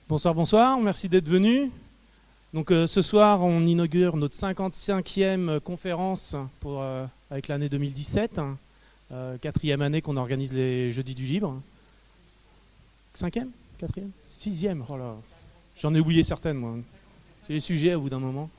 Bonsoir, bonsoir, merci d'être venus. Donc ce soir, on inaugure notre 55e conférence avec l'année 2017, quatrième année qu'on organise les Jeudis du Libre. 5e? 4e? 6e? Oh là, j'en ai oublié certaines, moi. C'est les sujets au bout d'un moment.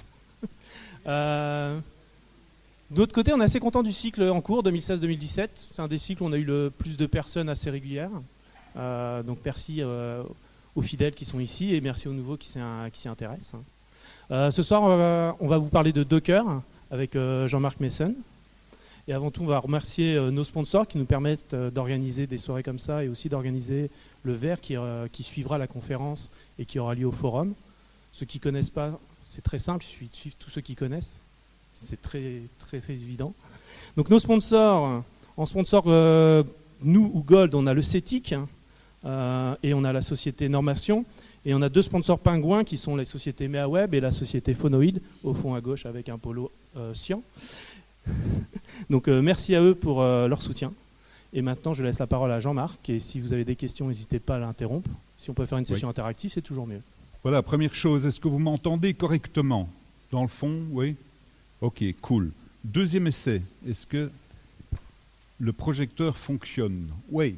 D'autre côté, on est assez content du cycle en cours, 2016-2017. C'est un des cycles où on a eu le plus de personnes assez régulières. Donc merci aux fidèles qui sont ici et merci aux nouveaux qui s'y intéressent. Ce soir, on va vous parler de Docker avec Jean-Marc Messen. Et avant tout, on va remercier nos sponsors qui nous permettent d'organiser des soirées comme ça et aussi d'organiser le verre qui suivra la conférence et qui aura lieu au forum. Ceux qui ne connaissent pas, c'est très simple, il suffit de suivre tous ceux qui connaissent. C'est très, très, très évident. Donc nos sponsors, en sponsor, nous ou Gold, on a le CETIC et on a la société Normation. Et on a deux sponsors pingouins qui sont les sociétés MeaWeb et la société Phonoid, au fond à gauche avec un polo cyan. Donc merci à eux pour leur soutien. Et maintenant, je laisse la parole à Jean-Marc. Et si vous avez des questions, n'hésitez pas à l'interrompre. Si on peut faire une session interactive, c'est toujours mieux. Voilà, première chose, est-ce que vous m'entendez correctement? Dans le fond, oui? Ok, cool. Deuxième essai, est-ce que le projecteur fonctionne? Oui.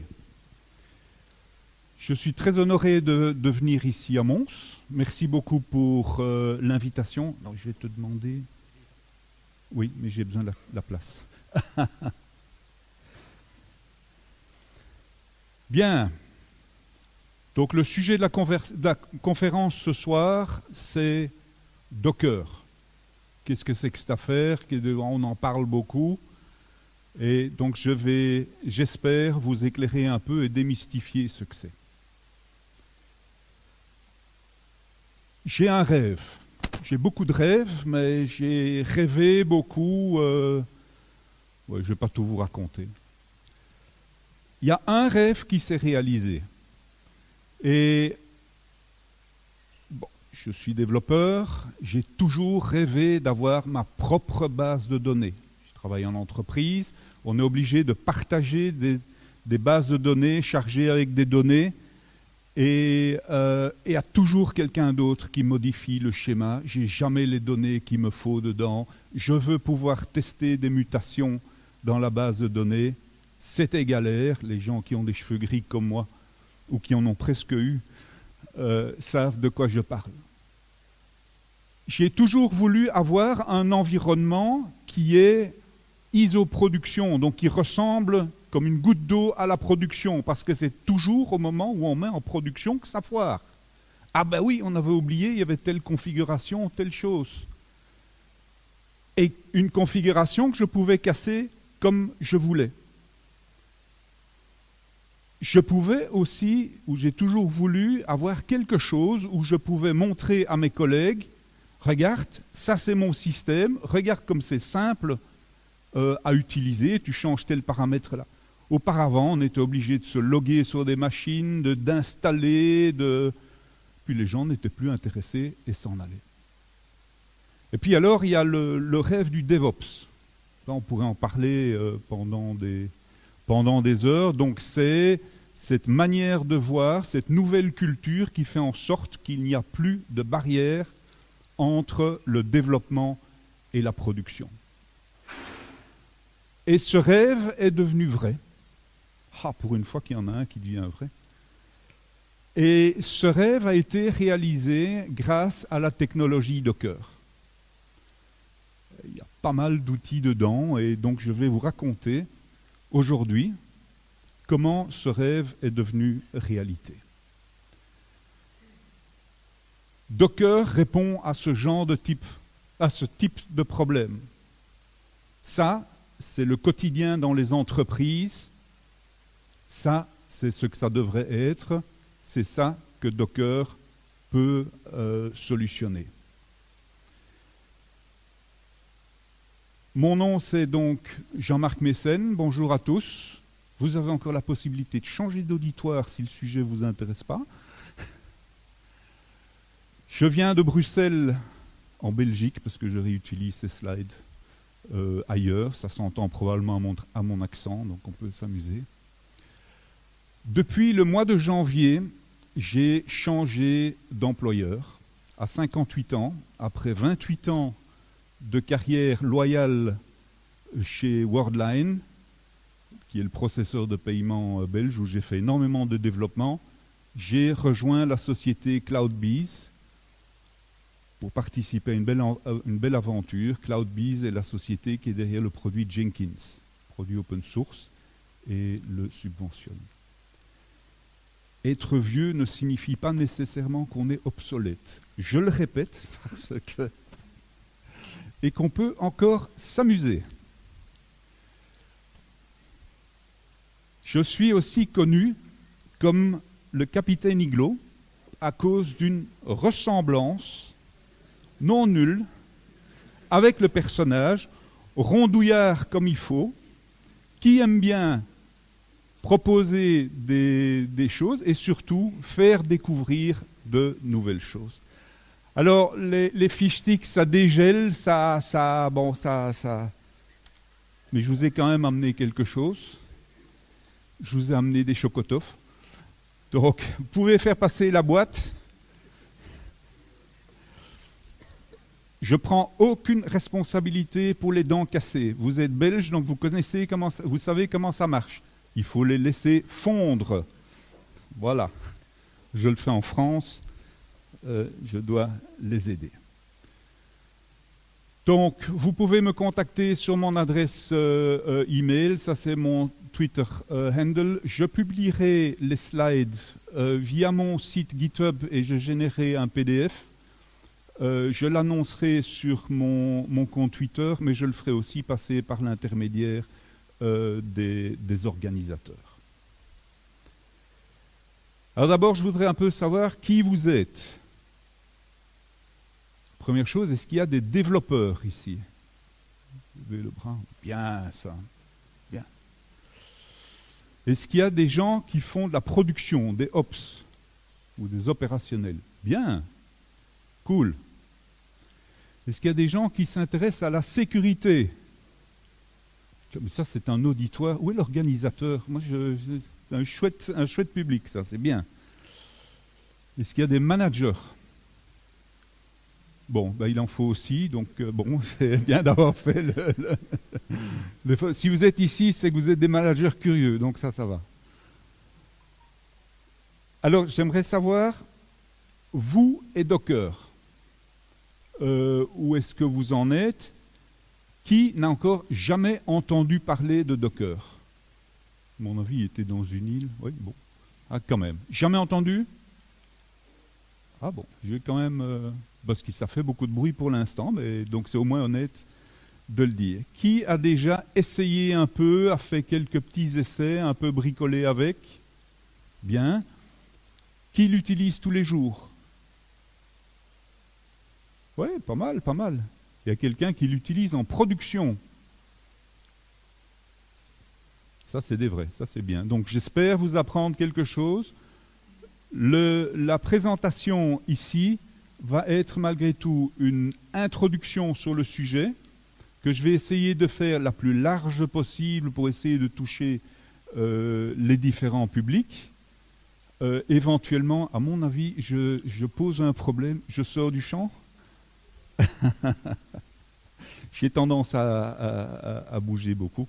Je suis très honoré de venir ici à Mons. Merci beaucoup pour l'invitation. Alors, je vais te demander... Oui, mais j'ai besoin de la place. Bien. Donc, le sujet de la conférence ce soir, c'est Docker. Qu'est-ce que c'est que cette affaire? On en parle beaucoup. Et donc, j'espère vous éclairer un peu et démystifier ce que c'est. J'ai un rêve. J'ai beaucoup de rêves, mais j'ai rêvé beaucoup. Je ne vais pas tout vous raconter. Il y a un rêve qui s'est réalisé. Et bon, je suis développeur. J'ai toujours rêvé d'avoir ma propre base de données. Je travaille en entreprise. On est obligé de partager des bases de données chargées avec des données. Et il y a toujours quelqu'un d'autre qui modifie le schéma. Je n'ai jamais les données qu'il me faut dedans. Je veux pouvoir tester des mutations dans la base de données. C'était galère. Les gens qui ont des cheveux gris comme moi, ou qui en ont presque eu, savent de quoi je parle. J'ai toujours voulu avoir un environnement qui est isoproduction, donc qui ressemble comme une goutte d'eau à la production, parce que c'est toujours au moment où on met en production que ça foire. Ah ben oui, on avait oublié, il y avait telle configuration, telle chose. Et une configuration que je pouvais casser comme je voulais. Je pouvais aussi, ou j'ai toujours voulu, avoir quelque chose où je pouvais montrer à mes collègues, regarde, ça c'est mon système, regarde comme c'est simple à utiliser, tu changes tel paramètre là. Auparavant, on était obligé de se loguer sur des machines, d'installer, puis les gens n'étaient plus intéressés et s'en allaient. Et puis alors, il y a le rêve du DevOps. Là, on pourrait en parler pendant des heures. Donc c'est cette manière de voir, cette nouvelle culture qui fait en sorte qu'il n'y a plus de barrière entre le développement et la production. Et ce rêve est devenu vrai. Ah, pour une fois qu'il y en a un qui devient vrai. Et ce rêve a été réalisé grâce à la technologie Docker. Il y a pas mal d'outils dedans et donc je vais vous raconter aujourd'hui comment ce rêve est devenu réalité. Docker répond à ce type de problème. Ça, c'est le quotidien dans les entreprises. Ça, c'est ce que ça devrait être. C'est ça que Docker peut solutionner. Mon nom, c'est donc Jean-Marc Messen. Bonjour à tous. Vous avez encore la possibilité de changer d'auditoire si le sujet ne vous intéresse pas. Je viens de Bruxelles, en Belgique, parce que je réutilise ces slides ailleurs. Ça s'entend probablement à mon accent, donc on peut s'amuser. Depuis le mois de janvier, j'ai changé d'employeur. À 58 ans, après 28 ans de carrière loyale chez Worldline, qui est le processeur de paiement belge, où j'ai fait énormément de développement, j'ai rejoint la société CloudBees pour participer à une belle aventure. CloudBees est la société qui est derrière le produit Jenkins, produit open source, et le subventionne. Être vieux ne signifie pas nécessairement qu'on est obsolète. Je le répète, parce que... et qu'on peut encore s'amuser. Je suis aussi connu comme le capitaine Iglo à cause d'une ressemblance non nulle avec le personnage, rondouillard comme il faut, qui aime bien proposer des choses et surtout faire découvrir de nouvelles choses. Alors, les fish sticks, ça dégèle, ça... Mais je vous ai quand même amené quelque chose. Je vous ai amené des chocotoffs. Donc, vous pouvez faire passer la boîte. Je prends aucune responsabilité pour les dents cassées. Vous êtes belge, donc vous savez comment ça marche. Il faut les laisser fondre. Voilà. Je le fais en France. Je dois les aider. Donc, vous pouvez me contacter sur mon adresse email. Ça, c'est mon Twitter handle. Je publierai les slides via mon site GitHub et je générerai un PDF. Je l'annoncerai sur mon compte Twitter, mais je le ferai aussi passer par l'intermédiaire des organisateurs. Alors d'abord, je voudrais un peu savoir qui vous êtes. Première chose, est-ce qu'il y a des développeurs ici? Levez le bras. Bien, ça. Bien. Est-ce qu'il y a des gens qui font de la production, des ops ou des opérationnels? Bien. Cool. Est-ce qu'il y a des gens qui s'intéressent à la sécurité? Mais ça, c'est un auditoire. Où est l'organisateur? Moi, c'est un chouette public, ça, c'est bien. Est-ce qu'il y a des managers? Bon, ben, il en faut aussi, donc bon, c'est bien d'avoir fait si vous êtes ici, c'est que vous êtes des managers curieux, donc ça va. Alors, j'aimerais savoir, vous et Docker, où est-ce que vous en êtes? Qui n'a encore jamais entendu parler de Docker? À mon avis, il était dans une île. Oui, bon. Ah, quand même. Jamais entendu? Ah bon, je vais quand même... parce que ça fait beaucoup de bruit pour l'instant, mais donc c'est au moins honnête de le dire. Qui a déjà essayé un peu, a fait quelques petits essais, un peu bricolé avec? Bien. Qui l'utilise tous les jours? Oui, pas mal, pas mal. Il y a quelqu'un qui l'utilise en production. Ça, c'est des vrais, ça c'est bien. Donc j'espère vous apprendre quelque chose. La présentation ici va être malgré tout une introduction sur le sujet que je vais essayer de faire la plus large possible pour essayer de toucher les différents publics. Éventuellement, à mon avis, je pose un problème. Je sors du champ. J'ai tendance à bouger beaucoup.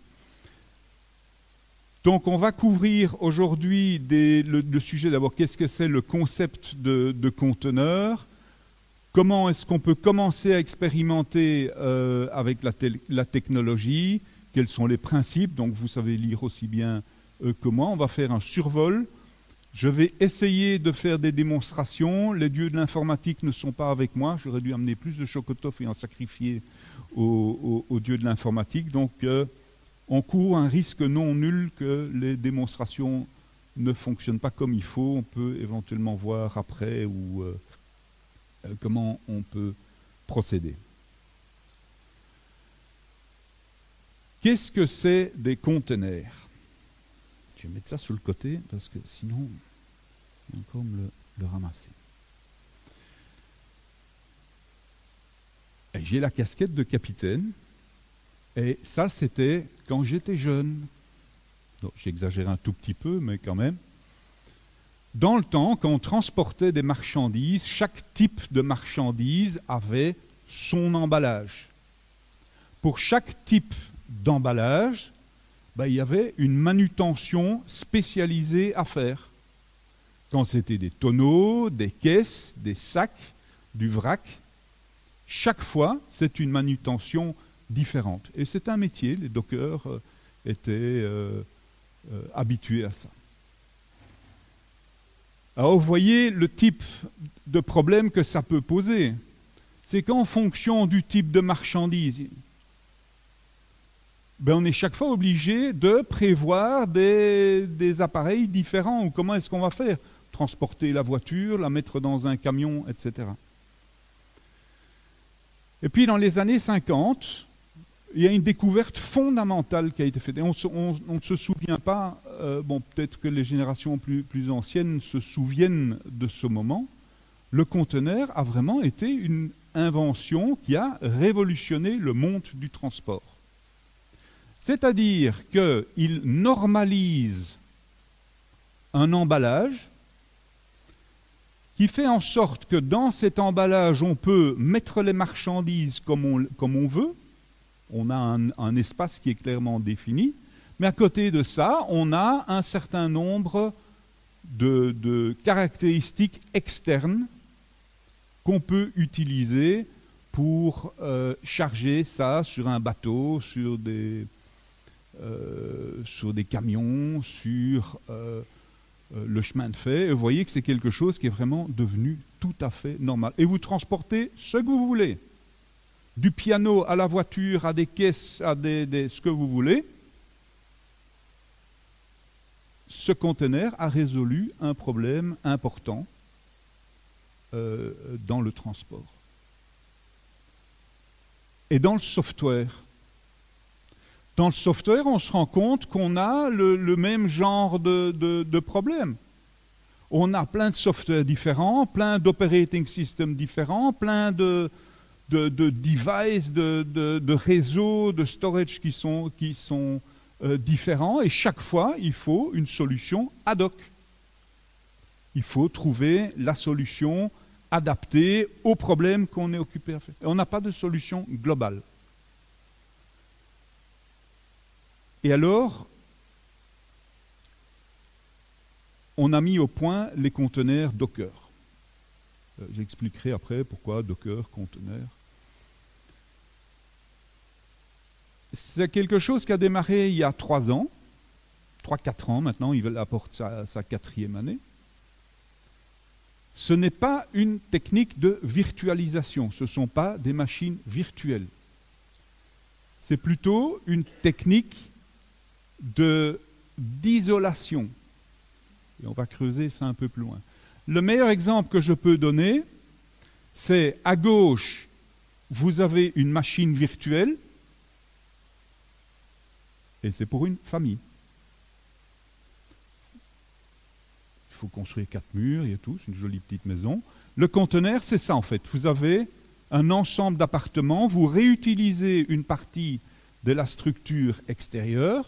Donc, on va couvrir aujourd'hui le sujet d'abord. Qu'est-ce que c'est le concept de conteneur? Comment est-ce qu'on peut commencer à expérimenter avec la technologie? Quels sont les principes? Donc, vous savez lire aussi bien que moi. On va faire un survol. Je vais essayer de faire des démonstrations. Les dieux de l'informatique ne sont pas avec moi. J'aurais dû amener plus de chocotoffes et en sacrifier aux dieux de l'informatique. Donc, on court un risque non nul que les démonstrations ne fonctionnent pas comme il faut. On peut éventuellement voir après comment on peut procéder. Qu'est-ce que c'est des conteneurs? Je vais mettre ça sur le côté parce que sinon, il va encore me le ramasser. J'ai la casquette de capitaine. Et ça, c'était quand j'étais jeune. J'exagère un tout petit peu, mais quand même. Dans le temps, quand on transportait des marchandises, chaque type de marchandise avait son emballage. Pour chaque type d'emballage, il y avait une manutention spécialisée à faire. Quand c'était des tonneaux, des caisses, des sacs, du vrac, chaque fois, c'est une manutention différente. Et c'est un métier, les dockers étaient habitués à ça. Alors, vous voyez le type de problème que ça peut poser. C'est qu'en fonction du type de marchandise, on est chaque fois obligé de prévoir des appareils différents. Ou comment est-ce qu'on va faire? Transporter la voiture, la mettre dans un camion, etc. Et puis, dans les années 50, il y a une découverte fondamentale qui a été faite. Et on ne se souvient pas, peut-être que les générations plus anciennes se souviennent de ce moment. Le conteneur a vraiment été une invention qui a révolutionné le monde du transport. C'est-à-dire qu'il normalise un emballage qui fait en sorte que dans cet emballage, on peut mettre les marchandises comme on veut. On a un espace qui est clairement défini. Mais à côté de ça, on a un certain nombre de caractéristiques externes qu'on peut utiliser pour charger ça sur un bateau, sur des camions, sur le chemin de fer. Et vous voyez que c'est quelque chose qui est vraiment devenu tout à fait normal. Et vous transportez ce que vous voulez. Du piano à la voiture, à des caisses, à ce que vous voulez. Ce conteneur a résolu un problème important dans le transport. Et dans le software, on se rend compte qu'on a le même genre de problème. On a plein de softwares différents, plein d'operating systems différents, plein de devices, de réseaux, de storage qui sont différents, et chaque fois, il faut une solution ad hoc. Il faut trouver la solution adaptée au problème qu'on est occupé à faire. Et on n'a pas de solution globale. Et alors, on a mis au point les conteneurs Docker. J'expliquerai après pourquoi Docker, conteneur. C'est quelque chose qui a démarré il y a 3 ans, 3-4 ans maintenant, il apporte sa 4e année. Ce n'est pas une technique de virtualisation, ce ne sont pas des machines virtuelles. C'est plutôt une technique d'isolation. Et on va creuser ça un peu plus loin. Le meilleur exemple que je peux donner, c'est à gauche, vous avez une machine virtuelle, et c'est pour une famille. Il faut construire 4 murs et tout, c'est une jolie petite maison. Le conteneur, c'est ça en fait. Vous avez un ensemble d'appartements, vous réutilisez une partie de la structure extérieure.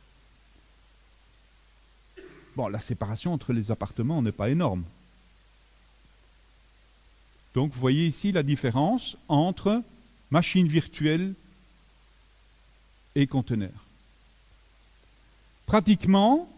Bon, la séparation entre les appartements n'est pas énorme. Donc, vous voyez ici la différence entre machine virtuelle et conteneur. Pratiquement,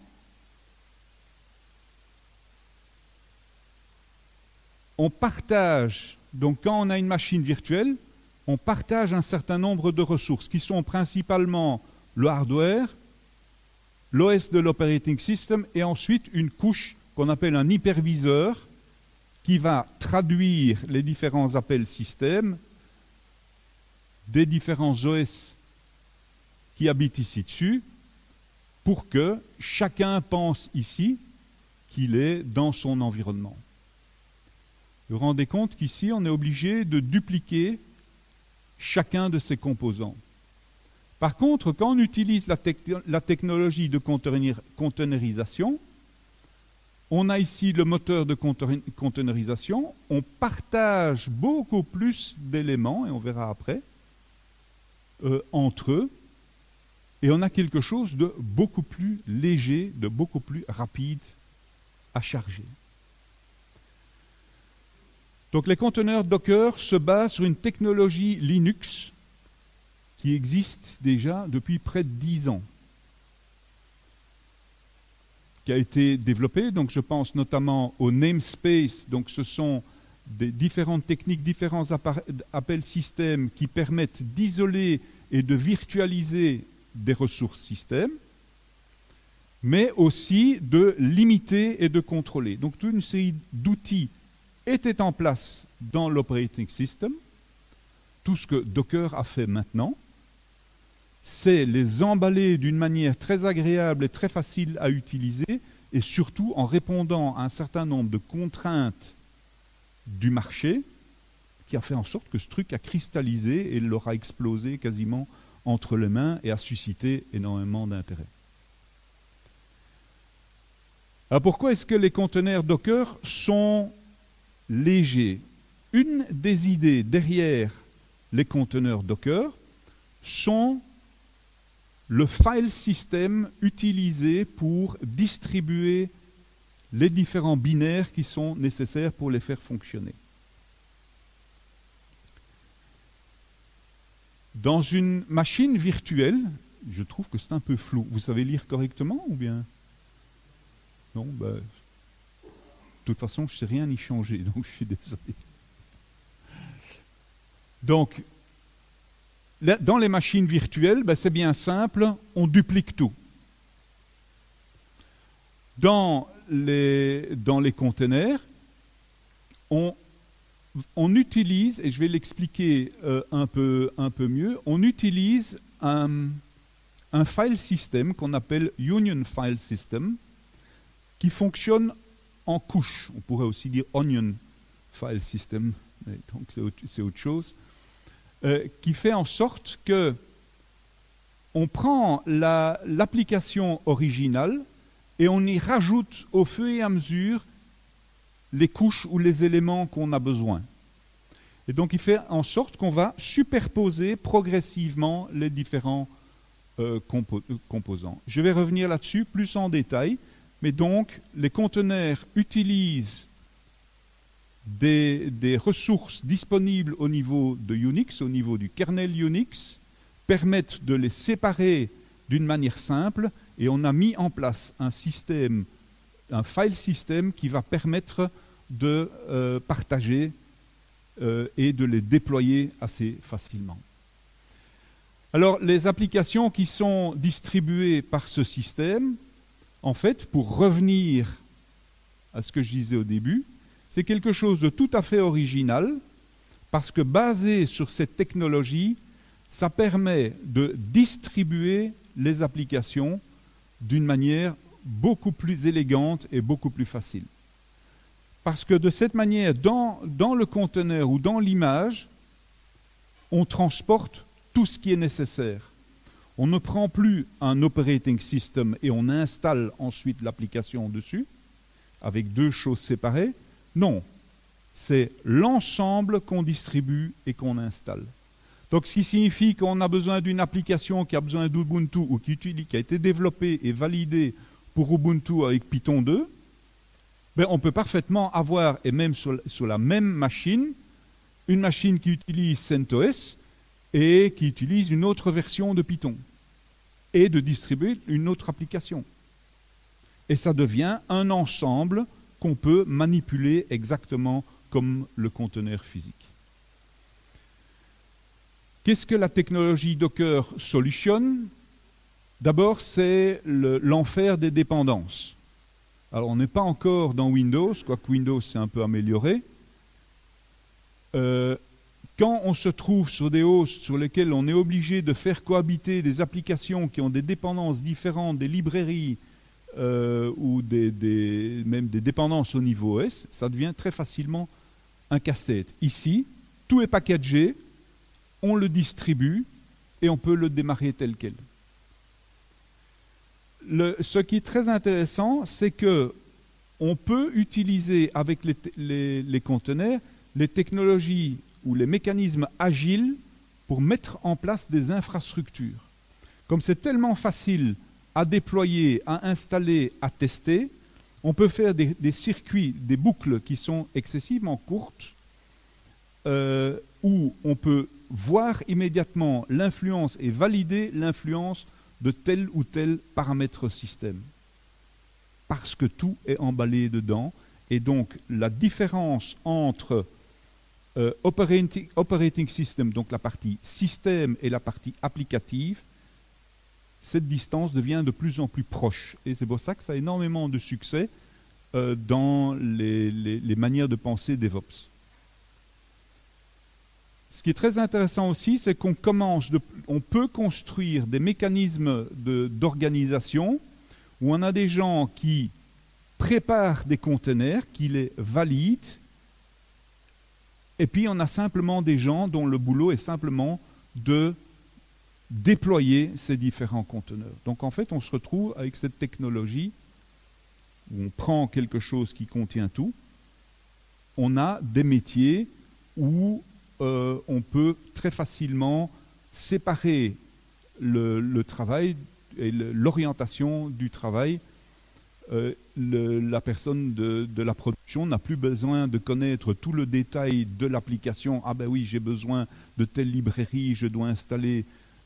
on partage, donc quand on a une machine virtuelle, on partage un certain nombre de ressources qui sont principalement le hardware, l'OS de l'operating system et ensuite une couche qu'on appelle un hyperviseur qui va traduire les différents appels système des différents OS qui habitent ici dessus pour que chacun pense ici qu'il est dans son environnement. Vous vous rendez compte qu'ici, on est obligé de dupliquer chacun de ces composants. Par contre, quand on utilise la technologie de containerisation, on a ici le moteur de containerisation, on partage beaucoup plus d'éléments, et on verra après, entre eux, et on a quelque chose de beaucoup plus léger, de beaucoup plus rapide à charger. Donc les conteneurs Docker se basent sur une technologie Linux qui existe déjà depuis près de 10 ans, qui a été développée, donc je pense notamment au namespace, donc ce sont des différentes techniques, différents appels système qui permettent d'isoler et de virtualiser des ressources système, mais aussi de limiter et de contrôler. Donc toute une série d'outils étaient en place dans l'operating system. Tout ce que Docker a fait maintenant, c'est les emballer d'une manière très agréable et très facile à utiliser, et surtout en répondant à un certain nombre de contraintes du marché, qui a fait en sorte que ce truc a cristallisé et leur a explosé quasiment entre les mains et a suscité énormément d'intérêt. Alors pourquoi est-ce que les conteneurs Docker sont légers? Une des idées derrière les conteneurs Docker sont le file system utilisé pour distribuer les différents binaires qui sont nécessaires pour les faire fonctionner. Dans une machine virtuelle, je trouve que c'est un peu flou. Vous savez lire correctement ou bien? Non, ben, de toute façon, je ne sais rien y changer, donc je suis désolé. Donc, dans les machines virtuelles, ben, c'est bien simple, on duplique tout. Dans les containers, on utilise, et je vais l'expliquer un peu mieux, on utilise un file system qu'on appelle Union File System, qui fonctionne en couches. On pourrait aussi dire Onion File System, mais donc c'est autre chose, qui fait en sorte que on prend l'application originale et on y rajoute au fur et à mesure les couches ou les éléments qu'on a besoin. Et donc il fait en sorte qu'on va superposer progressivement les différents composants. Je vais revenir là-dessus plus en détail, mais donc les conteneurs utilisent des ressources disponibles au niveau de Unix, au niveau du kernel Unix, permettent de les séparer d'une manière simple, et on a mis en place un système, un file system qui va permettre de partager et de les déployer assez facilement. Alors, les applications qui sont distribuées par ce système, en fait, pour revenir à ce que je disais au début, c'est quelque chose de tout à fait original, parce que basé sur cette technologie, ça permet de distribuer les applications d'une manière beaucoup plus élégante et beaucoup plus facile. Parce que de cette manière, dans le conteneur ou dans l'image, on transporte tout ce qui est nécessaire. On ne prend plus un operating system et on installe ensuite l'application dessus, avec deux choses séparées. Non, c'est l'ensemble qu'on distribue et qu'on installe. Donc, ce qui signifie qu'on a besoin d'une application qui a besoin d'Ubuntu ou qui a été développée et validée pour Ubuntu avec Python 2, ben, on peut parfaitement avoir, et même sur la même machine, une machine qui utilise CentOS et qui utilise une autre version de Python, et de distribuer une autre application. Et ça devient un ensemble qu'on peut manipuler exactement comme le conteneur physique. Qu'est-ce que la technologie Docker solutionne? D'abord, c'est l'enfer des dépendances. Alors, on n'est pas encore dans Windows, quoique Windows s'est un peu amélioré. Quand on se trouve sur des hosts sur lesquels on est obligé de faire cohabiter des applications qui ont des dépendances différentes, des librairies, ou même des dépendances au niveau OS, ça devient très facilement un casse-tête. Ici, tout est packagé, on le distribue et on peut le démarrer tel quel. Ce qui est très intéressant, c'est que on peut utiliser avec les conteneurs les technologies ou les mécanismes agiles pour mettre en place des infrastructures. Comme c'est tellement facile à déployer, à installer, à tester, On peut faire des circuits, des boucles qui sont excessivement courtes, où on peut voir immédiatement l'influence et valider l'influence de tel ou tel paramètre système. Parce que tout est emballé dedans. Et donc, la différence entre operating system, donc la partie système et la partie applicative, cette distance devient de plus en plus proche. Et c'est pour ça que ça a énormément de succès dans les manières de penser DevOps. Ce qui est très intéressant aussi, c'est qu'on peut construire des mécanismes d'organisation où on a des gens qui préparent des containers, qui les valident, et puis on a simplement des gens dont le boulot est simplement de déployer ces différents conteneurs. Donc en fait, on se retrouve avec cette technologie où on prend quelque chose qui contient tout. On a des métiers où on peut très facilement séparer le travail et l'orientation du travail. La personne de la production n'a plus besoin de connaître tout le détail de l'application. Ah ben oui, j'ai besoin de telle librairie, je dois installer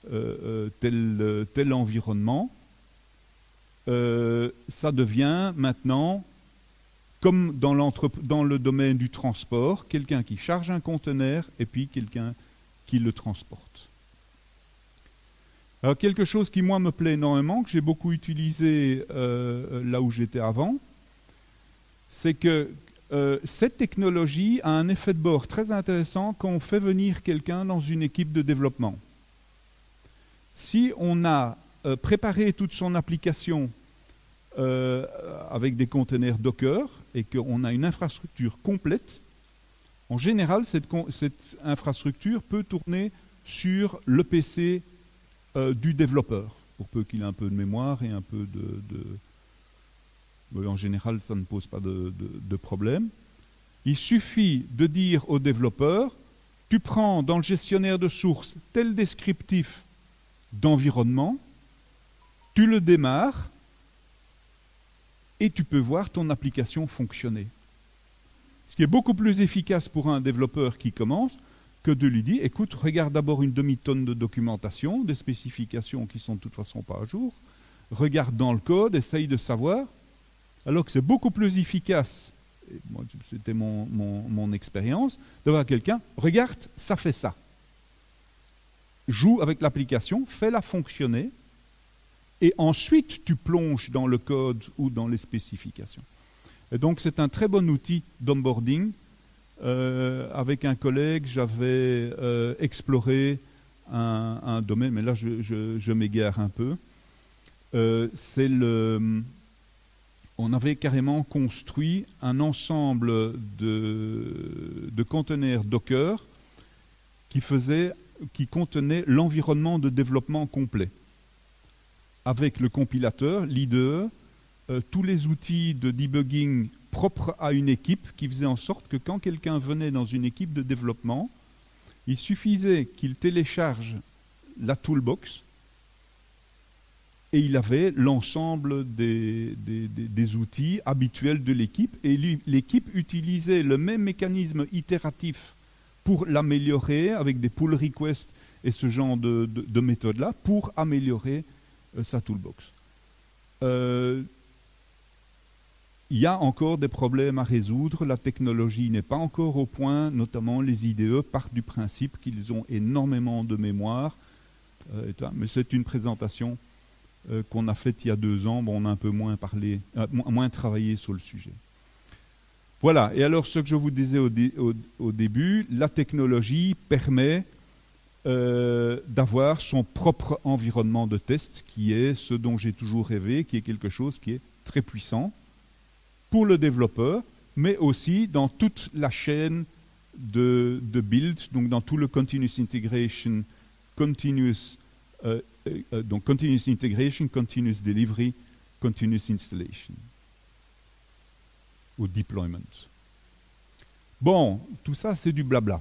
tel environnement. Ça devient maintenant, comme dans le domaine du transport, quelqu'un qui charge un conteneur et puis quelqu'un qui le transporte. Alors, quelque chose qui, moi, me plaît énormément, que j'ai beaucoup utilisé là où j'étais avant, c'est que cette technologie a un effet de bord très intéressant quand on fait venir quelqu'un dans une équipe de développement. Si on a préparé toute son application avec des containers Docker et qu'on a une infrastructure complète, en général, cette infrastructure peut tourner sur le PC du développeur, pour peu qu'il ait un peu de mémoire et un peu en général, ça ne pose pas de problème. Il suffit de dire au développeur, tu prends dans le gestionnaire de source tel descriptif d'environnement, tu le démarres et tu peux voir ton application fonctionner. Ce qui est beaucoup plus efficace pour un développeur qui commence que de lui dire, écoute, regarde d'abord une demi-tonne de documentation, des spécifications qui sont de toute façon pas à jour, regarde dans le code, essaye de savoir, alors que c'est beaucoup plus efficace, et moi, c'était mon expérience, d'avoir quelqu'un, regarde, ça fait ça. Joue avec l'application, fais-la fonctionner, et ensuite tu plonges dans le code ou dans les spécifications. Et donc c'est un très bon outil d'onboarding. Avec un collègue, j'avais exploré un domaine, mais là je m'égare un peu. On avait carrément construit un ensemble de conteneurs Docker qui contenait l'environnement de développement complet. Avec le compilateur, l'IDE, tous les outils de debugging propres à une équipe qui faisaient en sorte que quand quelqu'un venait dans une équipe de développement, il suffisait qu'il télécharge la toolbox et il avait l'ensemble des outils habituels de l'équipe et l'équipe utilisait le même mécanisme itératif pour l'améliorer avec des pull requests et ce genre de méthodes-là pour améliorer sa toolbox. Il y a encore des problèmes à résoudre, la technologie n'est pas encore au point, notamment les IDE partent du principe qu'ils ont énormément de mémoire, mais c'est une présentation qu'on a faite il y a 2 ans, bon, on a un peu moins travaillé sur le sujet. Voilà, et alors ce que je vous disais au début, la technologie permet d'avoir son propre environnement de test, qui est ce dont j'ai toujours rêvé, qui est quelque chose qui est très puissant pour le développeur, mais aussi dans toute la chaîne de build, donc dans tout le continuous integration, continuous integration, continuous delivery, continuous installation ou deployment. Bon, tout ça c'est du blabla.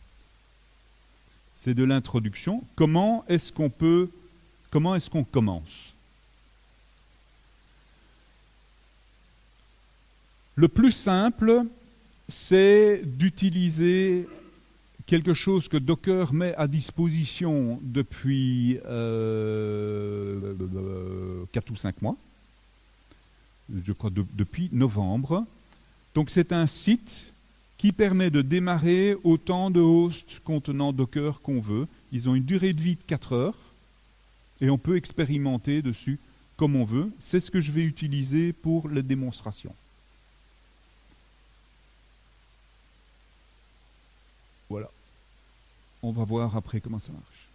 C'est de l'introduction. Comment est-ce qu'on commence? Le plus simple, c'est d'utiliser quelque chose que Docker met à disposition depuis 4 ou 5 mois, je crois depuis novembre. Donc c'est un site qui permet de démarrer autant de hosts contenant Docker qu'on veut. Ils ont une durée de vie de 4 heures et on peut expérimenter dessus comme on veut. C'est ce que je vais utiliser pour les démonstrations. Voilà. On va voir après comment ça marche.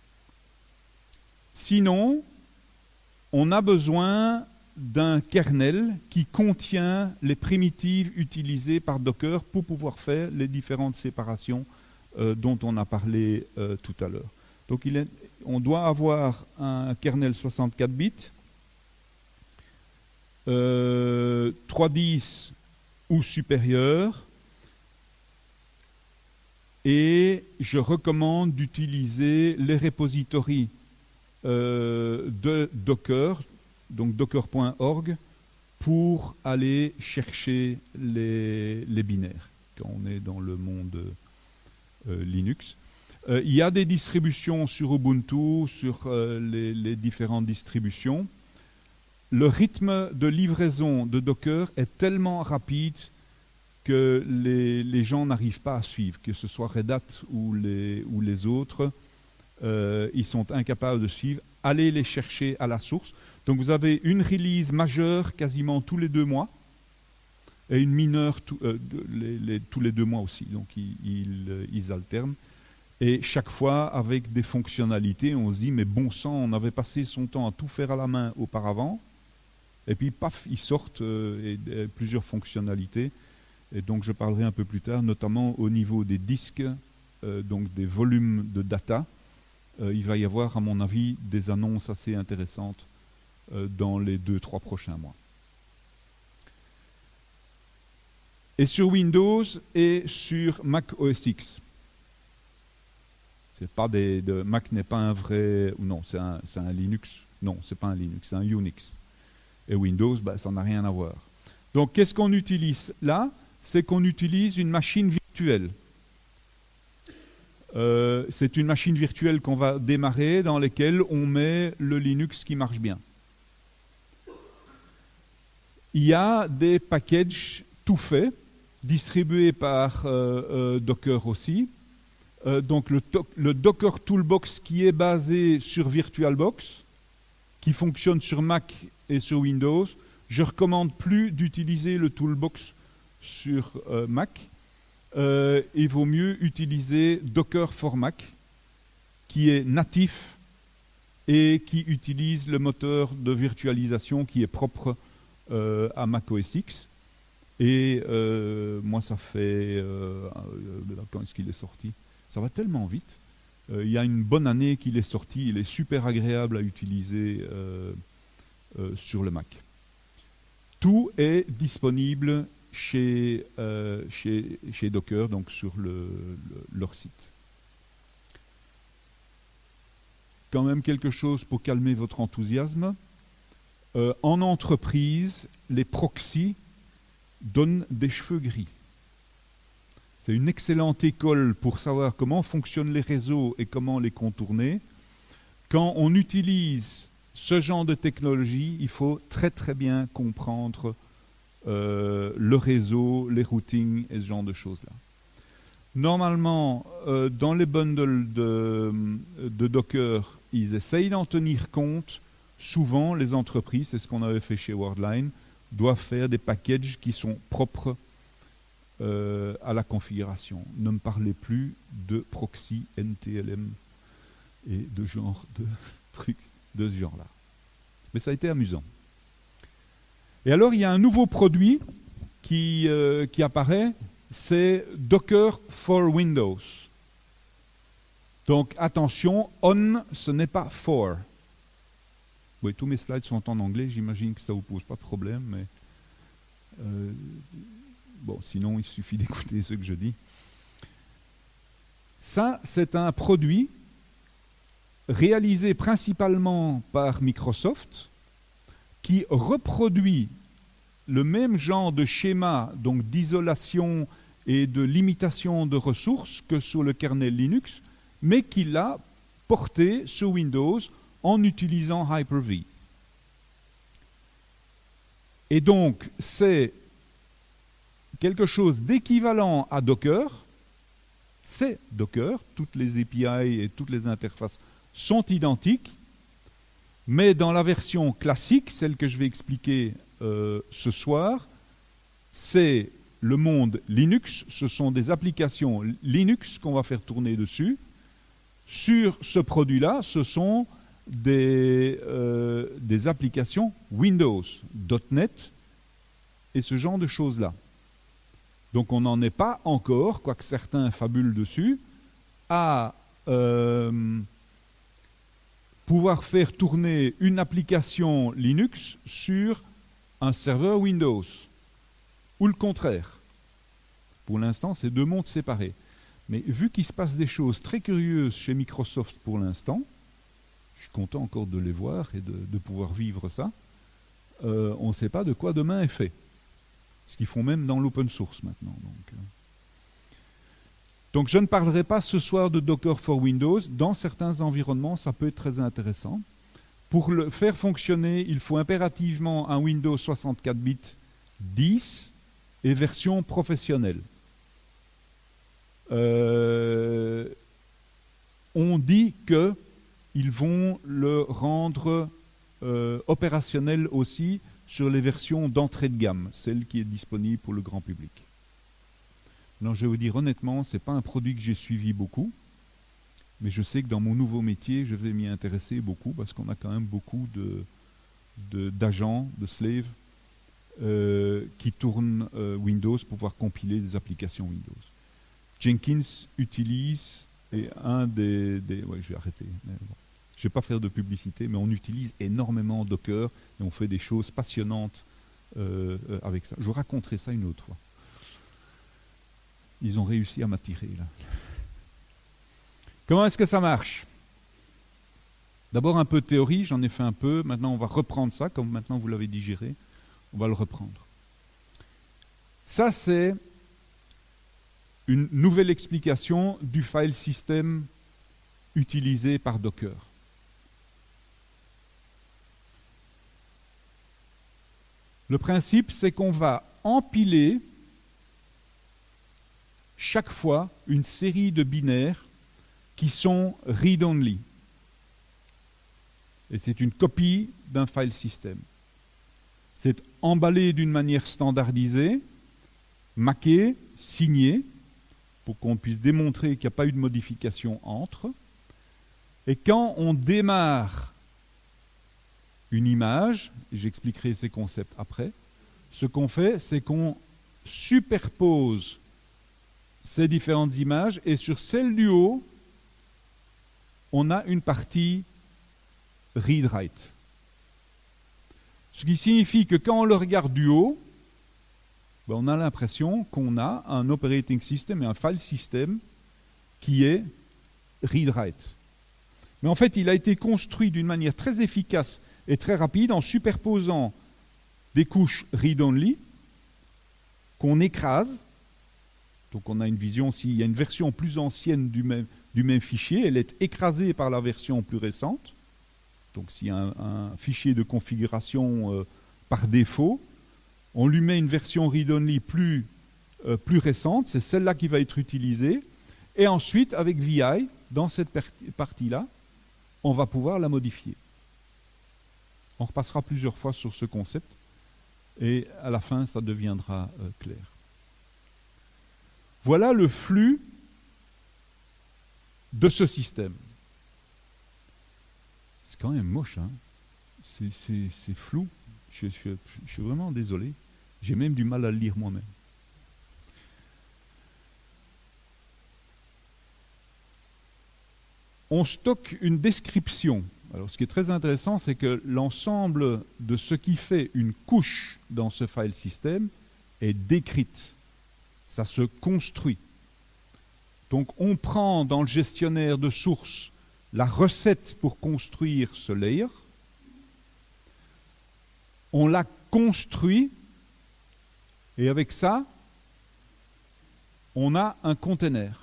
Sinon, on a besoin d'un kernel qui contient les primitives utilisées par Docker pour pouvoir faire les différentes séparations dont on a parlé tout à l'heure. Donc on doit avoir un kernel 64 bits, 3.10 ou supérieur, et je recommande d'utiliser les repositories de Docker, donc docker.org, pour aller chercher les binaires quand on est dans le monde Linux. Il y a des distributions sur Ubuntu, sur les différentes distributions. Le rythme de livraison de Docker est tellement rapide que les gens n'arrivent pas à suivre, que ce soit Red Hat ou les autres, ils sont incapables de suivre. Allez les chercher à la source. Donc vous avez une release majeure quasiment tous les 2 mois et une mineure tous les 2 mois aussi. Donc ils alternent. Et chaque fois avec des fonctionnalités, on se dit mais bon sang, on avait passé son temps à tout faire à la main auparavant. Et puis paf, ils sortent plusieurs fonctionnalités. Et donc je parlerai un peu plus tard, notamment au niveau des disques, donc des volumes de data. Il va y avoir, à mon avis, des annonces assez intéressantes dans les 2-3 prochains mois. Et sur Windows et sur Mac OS X. C'est pas Mac n'est pas un vrai... Non, c'est un Linux. Non, c'est pas un Linux, c'est un Unix. Et Windows, ça n'a rien à voir. Donc, qu'est-ce qu'on utilise là? C'est qu'on utilise une machine virtuelle. C'est une machine virtuelle qu'on va démarrer dans laquelle on met le Linux qui marche bien. Il y a des packages tout faits, distribués par Docker aussi. Donc le Docker Toolbox qui est basé sur VirtualBox, qui fonctionne sur Mac et sur Windows. Je ne recommande plus d'utiliser le Toolbox sur Mac. Il vaut mieux utiliser Docker for Mac, qui est natif et qui utilise le moteur de virtualisation qui est propre à Mac OS X. Et moi, ça fait... quand est-ce qu'il est sorti? Ça va tellement vite. Il y a une bonne année qu'il est sorti. Il est super agréable à utiliser sur le Mac. Tout est disponible chez Docker, donc sur leur site. Quand même quelque chose pour calmer votre enthousiasme. En entreprise, les proxys donnent des cheveux gris. C'est une excellente école pour savoir comment fonctionnent les réseaux et comment les contourner. Quand on utilise ce genre de technologie, il faut très très bien comprendre le réseau, les routings et ce genre de choses-là. Normalement, dans les bundles de Docker, ils essayent d'en tenir compte. Souvent, les entreprises, c'est ce qu'on avait fait chez Worldline, doivent faire des packages qui sont propres à la configuration. Ne me parlez plus de proxy, NTLM et de trucs de ce genre-là. Mais ça a été amusant. Et alors, il y a un nouveau produit qui apparaît, c'est Docker for Windows. Donc, attention, on, ce n'est pas for. Oui, tous mes slides sont en anglais, j'imagine que ça ne vous pose pas de problème, mais bon, sinon, il suffit d'écouter ce que je dis. Ça, c'est un produit réalisé principalement par Microsoft qui reproduit le même genre de schéma donc d'isolation et de limitation de ressources que sur le kernel Linux, mais qu'il l'a porté sur Windows en utilisant Hyper-V. Et donc, c'est quelque chose d'équivalent à Docker. C'est Docker, toutes les API et toutes les interfaces sont identiques, mais dans la version classique, celle que je vais expliquer ce soir, c'est le monde Linux, ce sont des applications Linux qu'on va faire tourner dessus. Sur ce produit-là, ce sont des applications Windows, .NET et ce genre de choses-là. Donc on n'en est pas encore, quoique certains fabulent dessus, à pouvoir faire tourner une application Linux sur un serveur Windows, ou le contraire. Pour l'instant, c'est deux mondes séparés. Mais vu qu'il se passe des choses très curieuses chez Microsoft pour l'instant, je suis content encore de les voir et de pouvoir vivre ça, on ne sait pas de quoi demain est fait. Ce qu'ils font même dans l'open source maintenant. Donc je ne parlerai pas ce soir de Docker for Windows. Dans certains environnements, ça peut être très intéressant. Pour le faire fonctionner, il faut impérativement un Windows 64 bits 10 et version professionnelle. On dit qu'ils vont le rendre opérationnel aussi sur les versions d'entrée de gamme, celle qui est disponible pour le grand public. Non, je vais vous dire honnêtement, ce n'est pas un produit que j'ai suivi beaucoup, mais je sais que dans mon nouveau métier, je vais m'y intéresser beaucoup parce qu'on a quand même beaucoup d'agents, de slaves qui tournent Windows pour pouvoir compiler des applications Windows. Jenkins utilise, et un des ouais, je vais arrêter. Bon. Je ne vais pas faire de publicité, mais on utilise énormément Docker et on fait des choses passionnantes avec ça. Je vous raconterai ça une autre fois. Ils ont réussi à m'attirer là. Comment est-ce que ça marche? D'abord un peu de théorie, j'en ai fait un peu. Maintenant, on va reprendre ça, comme maintenant vous l'avez digéré. On va le reprendre. Ça, c'est une nouvelle explication du file system utilisé par Docker. Le principe, c'est qu'on va empiler chaque fois une série de binaires qui sont read-only. Et c'est une copie d'un file system. C'est emballé d'une manière standardisée, maqué, signé, pour qu'on puisse démontrer qu'il n'y a pas eu de modification entre. Et quand on démarre une image, et j'expliquerai ces concepts après, ce qu'on fait, c'est qu'on superpose ces différentes images et sur celle du haut, on a une partie read-write. Ce qui signifie que quand on le regarde du haut, ben on a l'impression qu'on a un operating system et un file system qui est read-write. Mais en fait, il a été construit d'une manière très efficace et très rapide en superposant des couches read-only qu'on écrase. Donc on a une vision, s'il y a une version plus ancienne du même fichier, elle est écrasée par la version plus récente. Donc s'il y a un fichier de configuration par défaut, on lui met une version read-only plus récente, c'est celle-là qui va être utilisée. Et ensuite, avec VI, dans cette partie-là, on va pouvoir la modifier. On repassera plusieurs fois sur ce concept et à la fin, ça deviendra clair. Voilà le flux de ce système. C'est quand même moche, hein? C'est flou. Je suis vraiment désolé. J'ai même du mal à le lire moi-même. On stocke une description. Alors, ce qui est très intéressant, c'est que l'ensemble de ce qui fait une couche dans ce file system est décrite. Ça se construit. Donc, on prend dans le gestionnaire de sources la recette pour construire ce layer. On la construit Et avec ça, on a un container.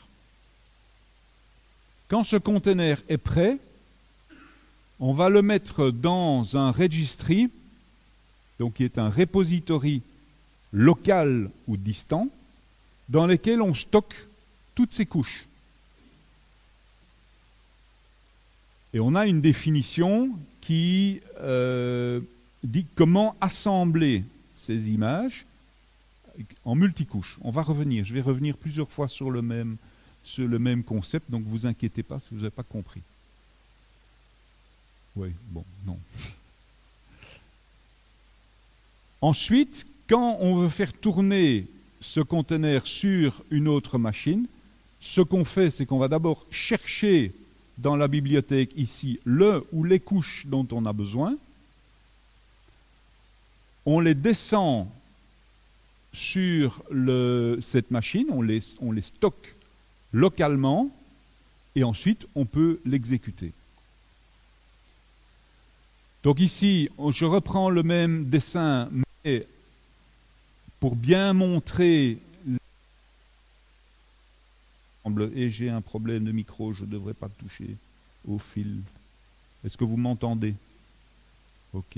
Quand ce container est prêt, on va le mettre dans un registry, donc qui est un repository local ou distant, dans lequel on stocke toutes ces couches. Et on a une définition qui dit comment assembler ces images en multicouches. Je vais revenir plusieurs fois sur le même concept, donc ne vous inquiétez pas si vous n'avez pas compris. Oui, bon, non. Ensuite, quand on veut faire tourner ce conteneur sur une autre machine, ce qu'on fait, c'est qu'on va d'abord chercher dans la bibliothèque ici le ou les couches dont on a besoin. On les descend sur cette machine, on les stocke localement et ensuite on peut l'exécuter. Donc ici, je reprends le même dessin, mais pour bien montrer, et j'ai un problème de micro, je ne devrais pas toucher au fil. Est-ce que vous m'entendez? Ok.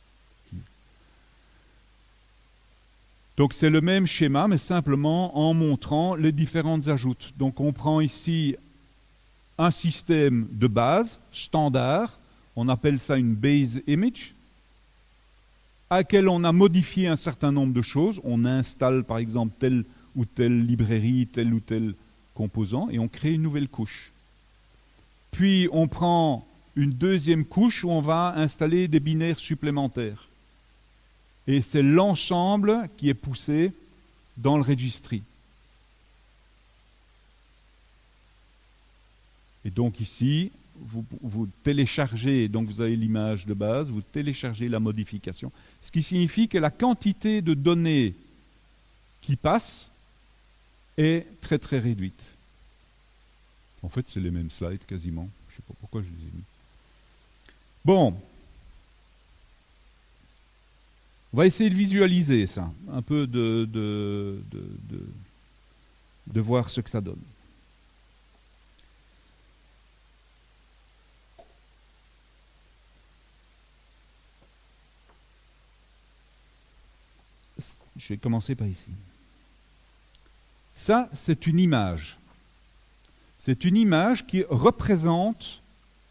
Donc c'est le même schéma, mais simplement en montrant les différentes ajoutes. Donc on prend ici un système de base, standard, on appelle ça une base image, à laquelle on a modifié un certain nombre de choses. On installe par exemple telle ou telle librairie, tel ou tel composant, et on crée une nouvelle couche. Puis on prend une deuxième couche où on va installer des binaires supplémentaires. Et c'est l'ensemble qui est poussé dans le registry. Et donc ici, vous téléchargez, donc vous avez l'image de base, vous téléchargez la modification, ce qui signifie que la quantité de données qui passe est très très réduite. En fait, c'est les mêmes slides quasiment. Je ne sais pas pourquoi je les ai mis. Bon. On va essayer de visualiser ça, un peu de voir ce que ça donne. Je vais commencer par ici. Ça, c'est une image. C'est une image qui représente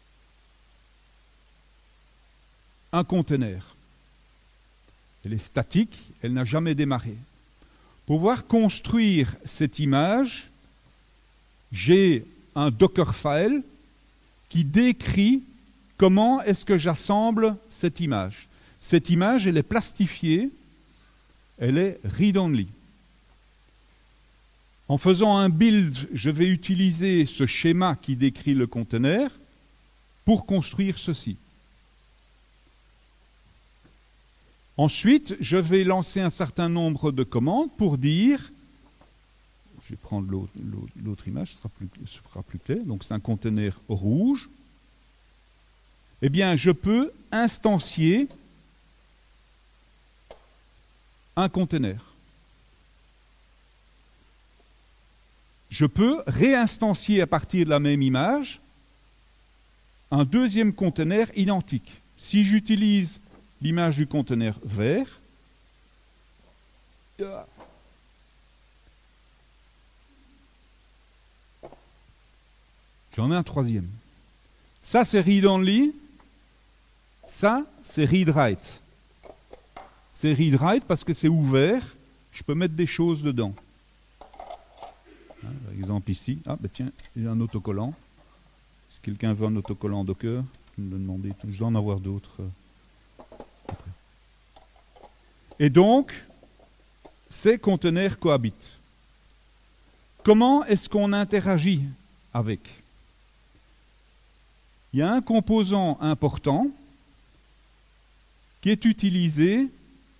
un conteneur. Elle est statique, elle n'a jamais démarré. Pour pouvoir construire cette image, j'ai un Dockerfile qui décrit comment est-ce que j'assemble cette image. Cette image, elle est plastifiée, elle est read-only. En faisant un build, je vais utiliser ce schéma qui décrit le conteneur pour construire ceci. Ensuite, je vais lancer un certain nombre de commandes pour dire, je vais prendre l'autre image, ce sera plus clair, donc c'est un conteneur rouge, eh bien je peux instancier un conteneur. Je peux réinstancier à partir de la même image un deuxième conteneur identique. Si j'utilise l'image du conteneur vert, j'en ai un troisième. Ça, c'est read-only. Ça, c'est read-write. C'est read-write parce que c'est ouvert. Je peux mettre des choses dedans. Par exemple ici. Ah, ben tiens, j'ai un autocollant. Si quelqu'un veut un autocollant Docker, je me demandez. Je dois en avoir d'autres. Et donc, ces conteneurs cohabitent. Comment est-ce qu'on interagit avec? Il y a un composant important qui est utilisé,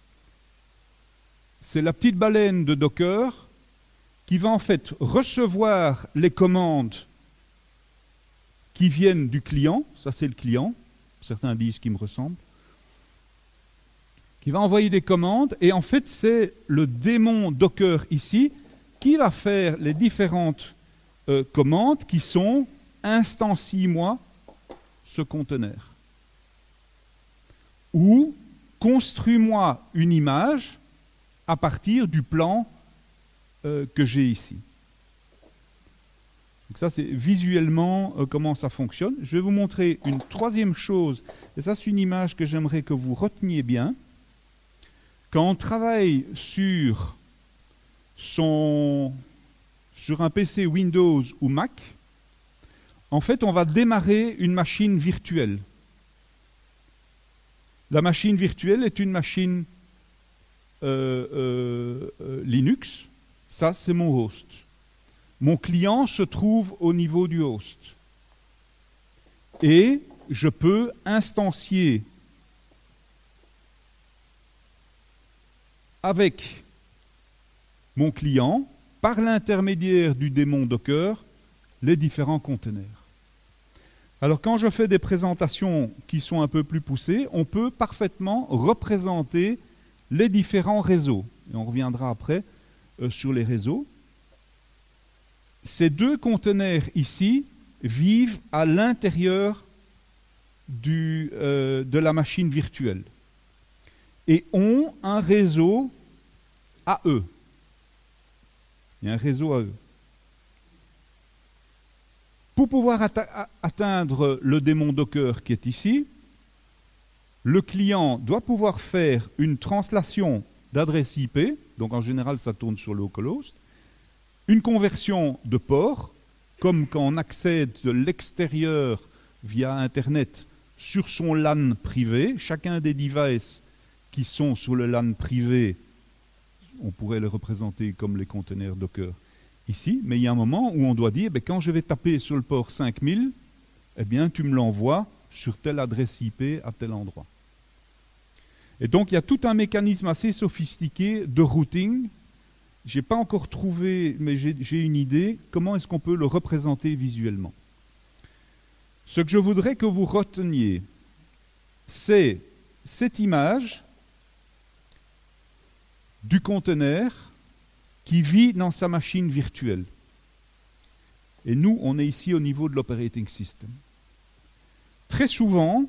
c'est la petite baleine de Docker qui va en fait recevoir les commandes qui viennent du client, ça c'est le client, certains disent qu'il me ressemble, qui va envoyer des commandes, et en fait c'est le démon Docker ici qui va faire les différentes commandes qui sont « instancie-moi ce conteneur » ou « construis-moi une image à partir du plan que j'ai ici ». Donc ça, c'est visuellement comment ça fonctionne. Je vais vous montrer une troisième chose, et ça, c'est une image que j'aimerais que vous reteniez bien. Quand on travaille sur un PC Windows ou Mac, en fait, on va démarrer une machine virtuelle. La machine virtuelle est une machine Linux. Ça, c'est mon host. Mon client se trouve au niveau du host. Et je peux instancier avec mon client, par l'intermédiaire du démon Docker, les différents conteneurs. Alors quand je fais des présentations qui sont un peu plus poussées, on peut parfaitement représenter les différents réseaux. Et on reviendra après sur les réseaux. Ces deux conteneurs ici vivent à l'intérieur de la machine virtuelle et ont un réseau à eux. Il y a un réseau à eux. Pour pouvoir atteindre le démon Docker qui est ici, le client doit pouvoir faire une translation d'adresse IP, donc en général ça tourne sur localhost, une conversion de port, comme quand on accède de l'extérieur via Internet sur son LAN privé. Chacun des devices qui sont sur le LAN privé, on pourrait les représenter comme les conteneurs Docker ici, mais il y a un moment où on doit dire, quand je vais taper sur le port 5000, eh bien tu me l'envoies sur telle adresse IP à tel endroit. Et donc il y a tout un mécanisme assez sophistiqué de routing. Je n'ai pas encore trouvé, mais j'ai une idée, comment est-ce qu'on peut le représenter visuellement. Ce que je voudrais que vous reteniez, c'est cette image du conteneur qui vit dans sa machine virtuelle. Et nous, on est ici au niveau de l'operating system. Très souvent,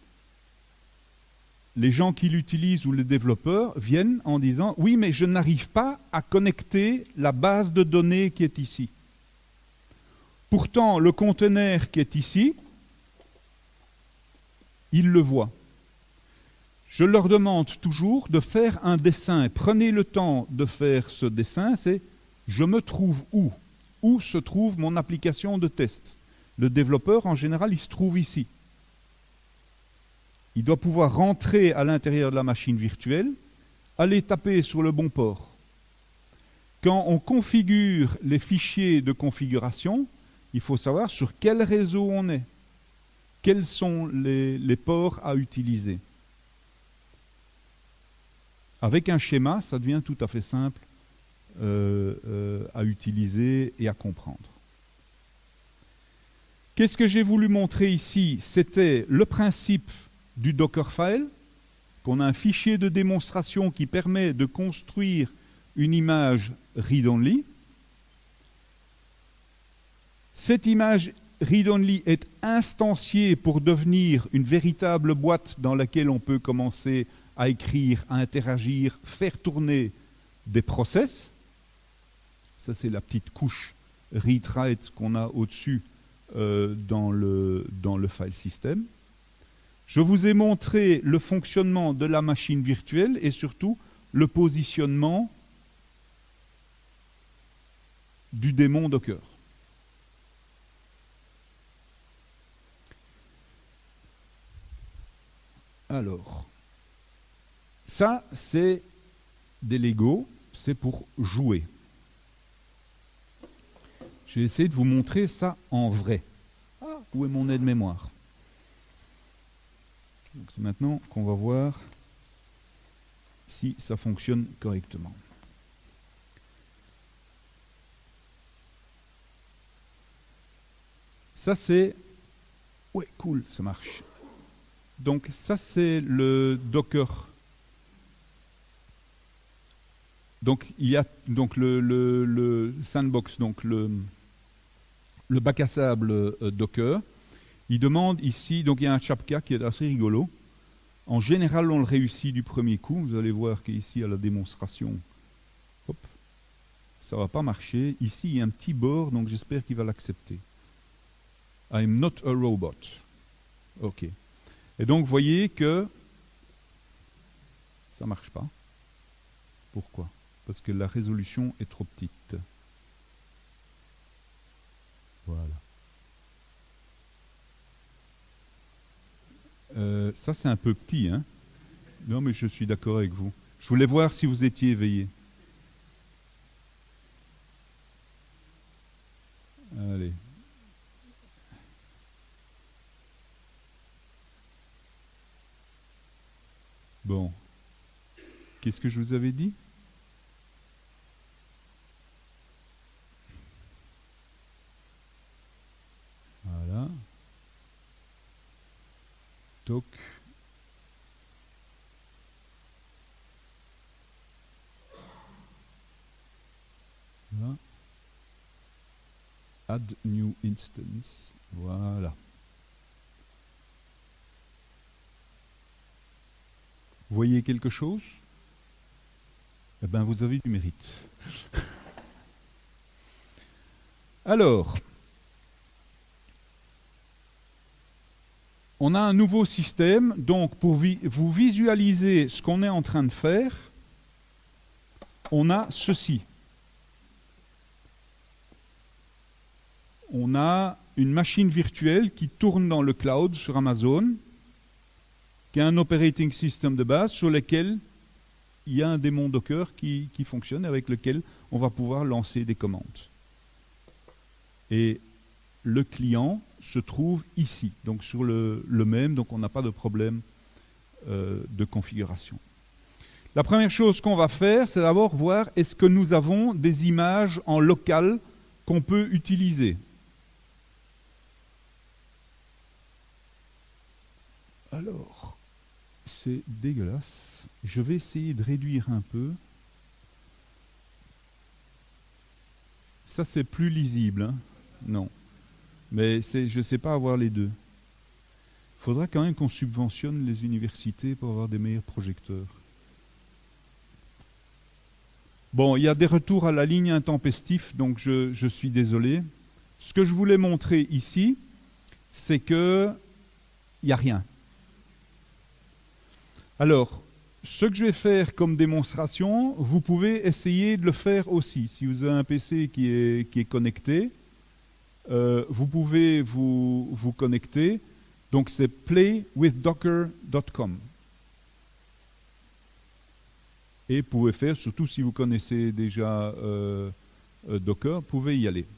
les gens qui l'utilisent ou les développeurs viennent en disant « Oui, mais je n'arrive pas à connecter la base de données qui est ici. » Pourtant, le conteneur qui est ici, ils le voient. Je leur demande toujours de faire un dessin. Prenez le temps de faire ce dessin, c'est « Je me trouve où ?» Où se trouve mon application de test? Le développeur, en général, il se trouve ici. Il doit pouvoir rentrer à l'intérieur de la machine virtuelle, aller taper sur le bon port. Quand on configure les fichiers de configuration, il faut savoir sur quel réseau on est, quels sont les ports à utiliser. Avec un schéma, ça devient tout à fait simple à utiliser et à comprendre. Qu'est-ce que j'ai voulu montrer ici? C'était le principe du Dockerfile, qu'on a un fichier de démonstration qui permet de construire une image read-only. Cette image read-only est instanciée pour devenir une véritable boîte dans laquelle on peut commencer à écrire, à interagir, faire tourner des process. Ça, c'est la petite couche read-write qu'on a au-dessus dans le file system. Je vous ai montré le fonctionnement de la machine virtuelle et surtout le positionnement du démon Docker. Alors, ça, c'est des Lego, c'est pour jouer. Je vais essayer de vous montrer ça en vrai. Ah, où est mon aide-mémoire? C'est maintenant qu'on va voir si ça fonctionne correctement. Ça c'est... Ouais, cool, ça marche. Donc ça c'est le Docker Donc il y a donc le sandbox, donc le bac à sable Docker. Il demande ici, donc il y a un chapka qui est assez rigolo. En général, on le réussit du premier coup. Vous allez voir qu'ici, à la démonstration, hop, ça ne va pas marcher. Ici, il y a un petit bord, donc j'espère qu'il va l'accepter. I'm not a robot. OK. Et donc, vous voyez que ça ne marche pas. Pourquoi? Parce que la résolution est trop petite. Voilà. Ça, c'est un peu petit, hein? Non, mais je suis d'accord avec vous. Je voulais voir si vous étiez éveillé. Allez. Bon. Qu'est-ce que je vous avais dit? Voilà. Toc. Voilà. Add new instance. Voilà. Vous voyez quelque chose? Eh bien, vous avez du mérite. Alors, on a un nouveau système. Donc, pour vous visualiser ce qu'on est en train de faire, on a ceci. On a une machine virtuelle qui tourne dans le cloud sur Amazon, qui a un operating system de base sur lequel il y a un démon Docker qui fonctionne, avec lequel on va pouvoir lancer des commandes. Et le client se trouve ici, donc sur le même, donc on n'a pas de problème de configuration. La première chose qu'on va faire, c'est d'abord voir est-ce que nous avons des images en local qu'on peut utiliser. Alors, c'est dégueulasse. Je vais essayer de réduire un peu. Ça, c'est plus lisible, hein? Non. Mais je ne sais pas avoir les deux. Il faudra quand même qu'on subventionne les universités pour avoir des meilleurs projecteurs. Bon, il y a des retours à la ligne intempestifs, donc je suis désolé. Ce que je voulais montrer ici, c'est qu'il n'y a rien. Alors, ce que je vais faire comme démonstration, vous pouvez essayer de le faire aussi. Si vous avez un PC qui est connecté, vous pouvez vous connecter. Donc, c'est playwithdocker.com. Et vous pouvez faire, surtout si vous connaissez déjà Docker, vous pouvez y aller.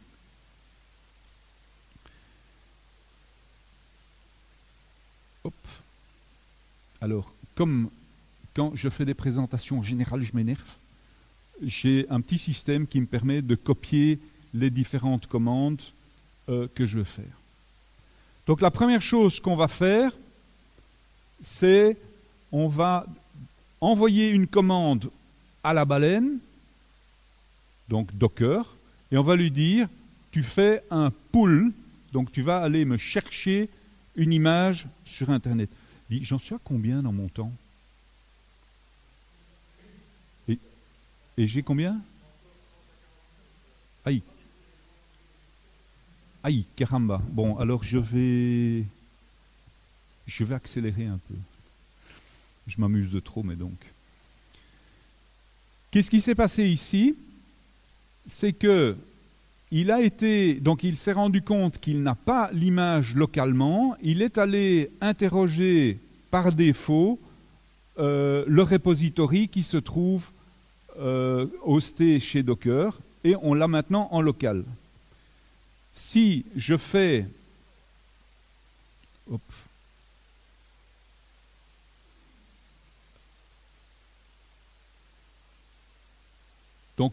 Hop. Alors, comme quand je fais des présentations générales, je m'énerve, j'ai un petit système qui me permet de copier les différentes commandes que je veux faire. Donc la première chose qu'on va faire, c'est on va envoyer une commande à la baleine, donc Docker, et on va lui dire, tu fais un pull, donc tu vas aller me chercher une image sur Internet. J'en suis à combien dans mon temps? Et j'ai combien? Aïe. Aïe, caramba. Bon, alors je vais accélérer un peu. Je m'amuse de trop, mais donc. Qu'est-ce qui s'est passé ici? C'est que il s'est rendu compte qu'il n'a pas l'image localement. Il est allé interroger par défaut le repository qui se trouve hosté chez Docker, et on l'a maintenant en local. Si je fais... Hop. Donc,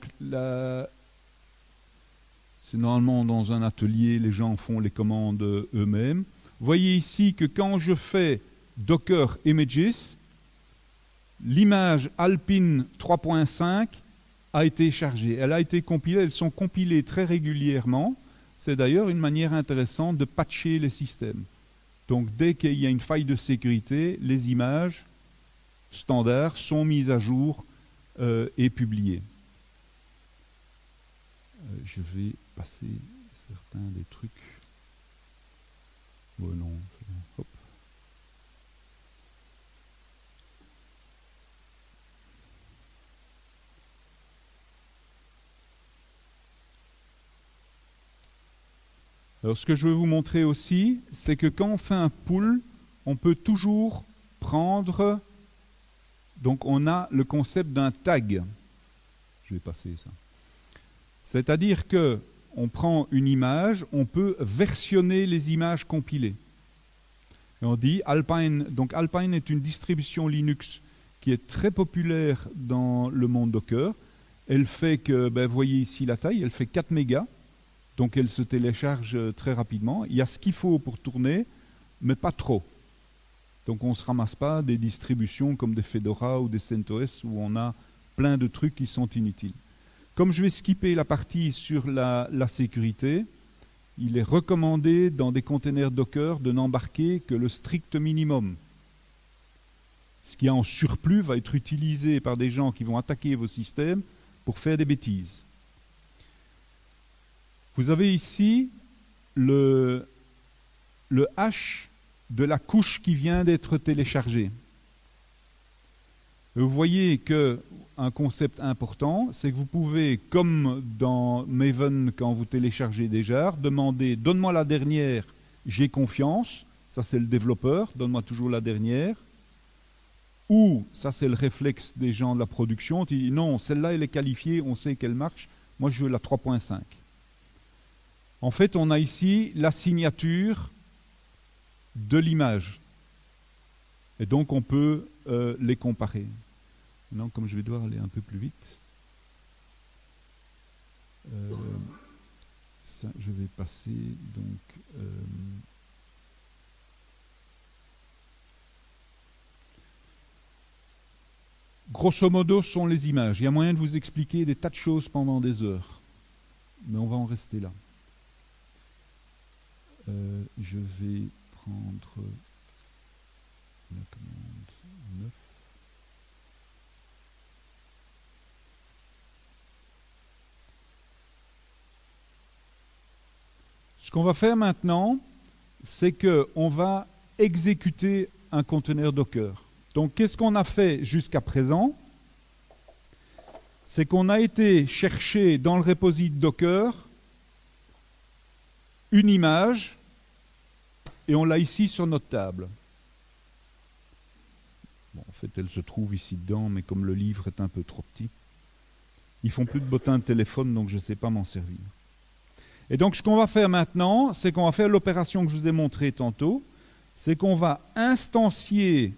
c'est normalement dans un atelier, les gens font les commandes eux-mêmes. Vous voyez ici que quand je fais Docker Images, l'image Alpine 3.5 a été chargée. Elle a été compilée, elles sont compilées très régulièrement. C'est d'ailleurs une manière intéressante de patcher les systèmes. Donc dès qu'il y a une faille de sécurité, les images standards sont mises à jour et publiées. Je vais passer certains des trucs. Oh non. Hop. Alors ce que je veux vous montrer aussi, c'est que quand on fait un pull, on peut toujours prendre, donc on a le concept d'un tag. Je vais passer ça. C'est-à-dire que on prend une image, on peut versionner les images compilées. Et on dit Alpine, donc Alpine est une distribution Linux qui est très populaire dans le monde Docker. Elle fait que, vous voyez ici la taille, elle fait 4 mégas. Donc elle se télécharge très rapidement. Il y a ce qu'il faut pour tourner, mais pas trop. Donc on ne se ramasse pas des distributions comme des Fedora ou des CentOS où on a plein de trucs qui sont inutiles. Comme je vais skipper la partie sur la sécurité, il est recommandé dans des containers Docker de n'embarquer que le strict minimum. Ce qui est en surplus va être utilisé par des gens qui vont attaquer vos systèmes pour faire des bêtises. Vous avez ici le hash de la couche qui vient d'être téléchargée. Vous voyez qu'un concept important, c'est que vous pouvez, comme dans Maven quand vous téléchargez des jars, demander « donne-moi la dernière, j'ai confiance », ça c'est le développeur, « donne-moi toujours la dernière », ou, ça c'est le réflexe des gens de la production, qui dit « non, celle-là elle est qualifiée, on sait qu'elle marche, moi je veux la 3.5 ». En fait, on a ici la signature de l'image. Et donc, on peut les comparer. Maintenant, comme je vais devoir aller un peu plus vite, ça, je vais passer donc... grosso modo, ce sont les images. Il y a moyen de vous expliquer des tas de choses pendant des heures. Mais on va en rester là. Je vais prendre la commande 9. Ce qu'on va faire maintenant, c'est qu'on va exécuter un conteneur Docker. Donc, qu'est-ce qu'on a fait jusqu'à présent? C'est qu'on a été chercher dans le repository Docker une image et on l'a ici sur notre table. Bon, en fait, elle se trouve ici dedans, mais comme le livre est un peu trop petit, ils font plus de bottins de téléphone, donc je ne sais pas m'en servir. Et donc, ce qu'on va faire maintenant, c'est qu'on va faire l'opération que je vous ai montrée tantôt, c'est qu'on va instancier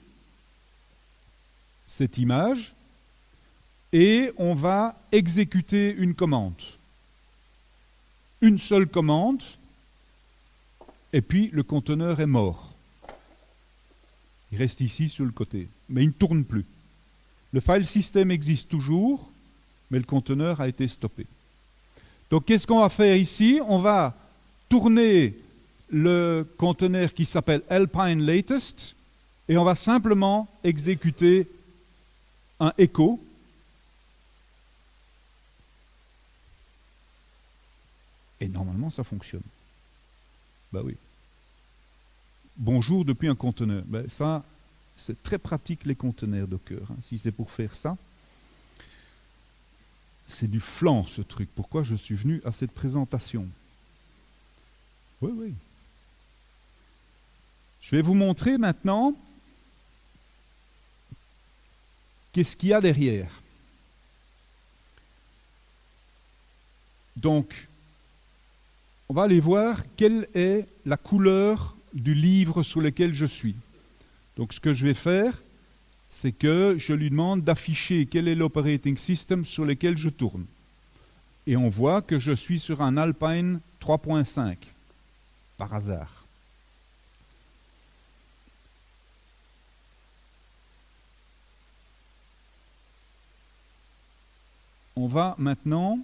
cette image et on va exécuter une commande. Une seule commande, et puis le conteneur est mort. Il reste ici sur le côté, mais il ne tourne plus. Le file system existe toujours, mais le conteneur a été stoppé. Donc qu'est-ce qu'on va faire ici? On va tourner le conteneur qui s'appelle Alpine Latest et on va simplement exécuter un echo. Et normalement, ça fonctionne. Ben oui. Bonjour depuis un conteneur. Ben ça, c'est très pratique les conteneurs Docker. Hein. Si c'est pour faire ça, c'est du flan ce truc. Pourquoi je suis venu à cette présentation? Oui, oui. Je vais vous montrer maintenant qu'est-ce qu'il y a derrière. Donc, on va aller voir quelle est la couleur du livre sur lequel je suis. Donc, ce que je vais faire, c'est que je lui demande d'afficher quel est l'operating system sur lequel je tourne. Et on voit que je suis sur un Alpine 3.5, par hasard. on va maintenant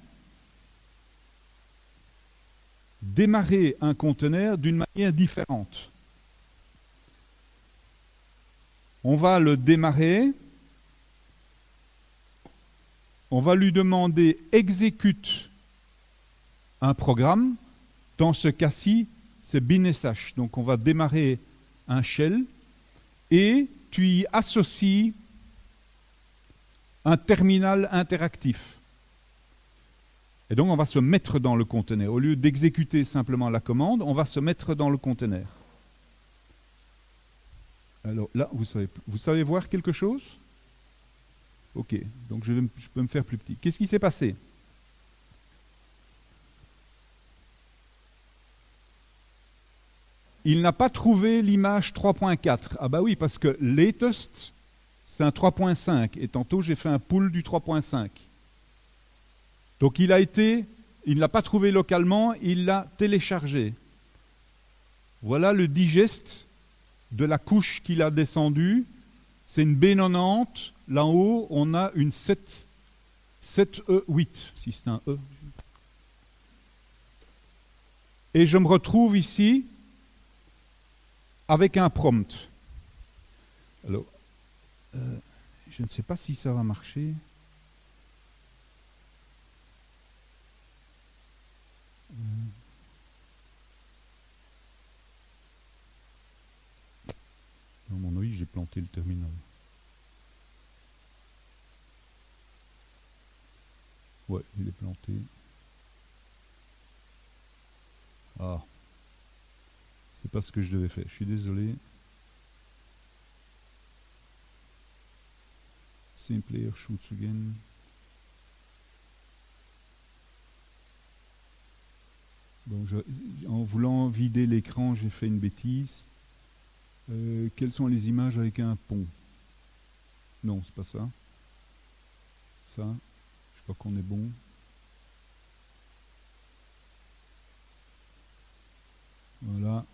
démarrer un conteneur d'une manière différente. On va le démarrer, on va lui demander exécute un programme. Dans ce cas-ci, c'est bin-sh. Donc on va démarrer un shell et tu y associes un terminal interactif. Et donc on va se mettre dans le conteneur. Au lieu d'exécuter simplement la commande, on va se mettre dans le conteneur. Alors là, vous savez voir quelque chose? Ok, donc je peux me faire plus petit. Qu'est-ce qui s'est passé? Il n'a pas trouvé l'image 3.4. Ah bah oui, parce que latest, c'est un 3.5. Et tantôt, j'ai fait un pull du 3.5. Donc il ne l'a pas trouvé localement, il l'a téléchargé. Voilà le digest de la couche qu'il a descendue. C'est une B90. Là en haut, on a une 7E8, si c'est un E. Et je me retrouve ici avec un prompt. Alors, je ne sais pas si ça va marcher. Dans mon œil, j'ai planté le terminal. Ouais, il est planté. Ah. C'est pas ce que je devais faire. Je suis désolé. Same player shoots again. Bon, en voulant vider l'écran, j'ai fait une bêtise. Quelles sont les images avec un pont? Non, c'est pas ça. Ça, je crois qu'on est bon. Voilà.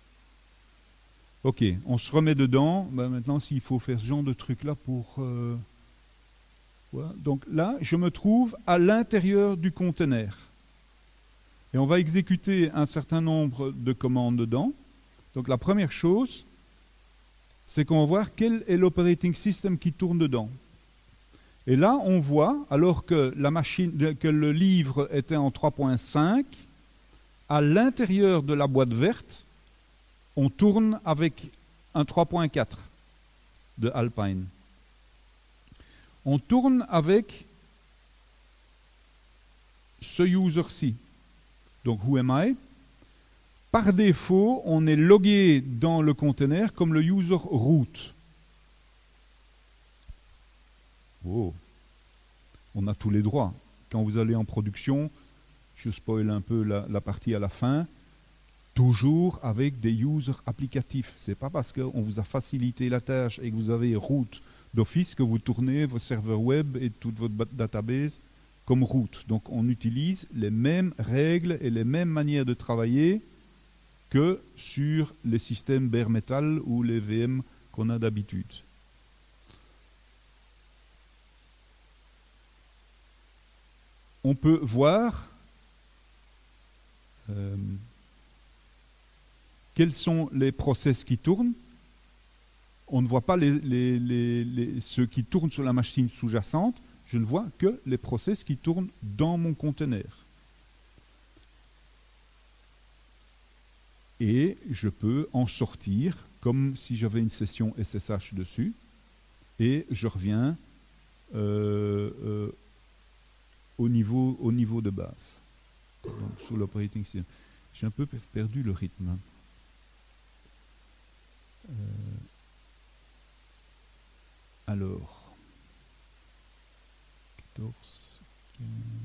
Ok, on se remet dedans. Ben maintenant, s'il faut faire ce genre de truc-là pour... voilà. Donc là, je me trouve à l'intérieur du conteneur. Et on va exécuter un certain nombre de commandes dedans. Donc la première chose, c'est qu'on va voir quel est l'operating system qui tourne dedans. Et là, on voit, alors que le livre était en 3.5, à l'intérieur de la boîte verte, on tourne avec un 3.4 de Alpine. On tourne avec ce user-ci. Donc, who am I? Par défaut, on est logué dans le conteneur comme le user root. Oh. On a tous les droits. Quand vous allez en production, je spoil un peu la partie à la fin, toujours avec des users applicatifs. Ce n'est pas parce qu'on vous a facilité la tâche et que vous avez root d'office que vous tournez vos serveurs web et toute votre database comme root. Donc on utilise les mêmes règles et les mêmes manières de travailler que sur les systèmes bare metal ou les VM qu'on a d'habitude. On peut voir quels sont les process qui tournent. On ne voit pas ceux qui tournent sur la machine sous-jacente. Je ne vois que les process qui tournent dans mon conteneur. Et je peux en sortir comme si j'avais une session SSH dessus. Et je reviens au niveau de base. Donc, sur l'operating system. J'ai un peu perdu le rythme. Alors, 14, 15,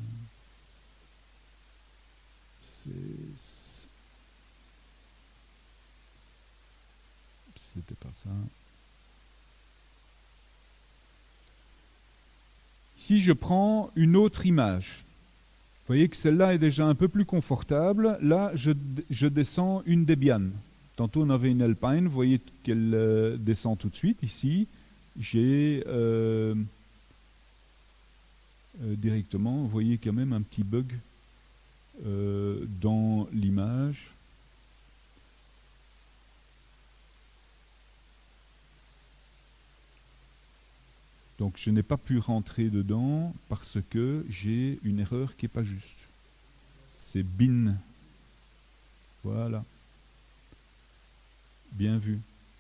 16, c'était pas ça. Si je prends une autre image, vous voyez que celle-là est déjà un peu plus confortable. Là, je descends une Debian. Tantôt, on avait une Alpine. Vous voyez qu'elle descend tout de suite. Ici, j'ai directement, vous voyez qu'il y a même un petit bug dans l'image. Donc je n'ai pas pu rentrer dedans parce que j'ai une erreur qui n'est pas juste. C'est bin. Voilà. Bien vu.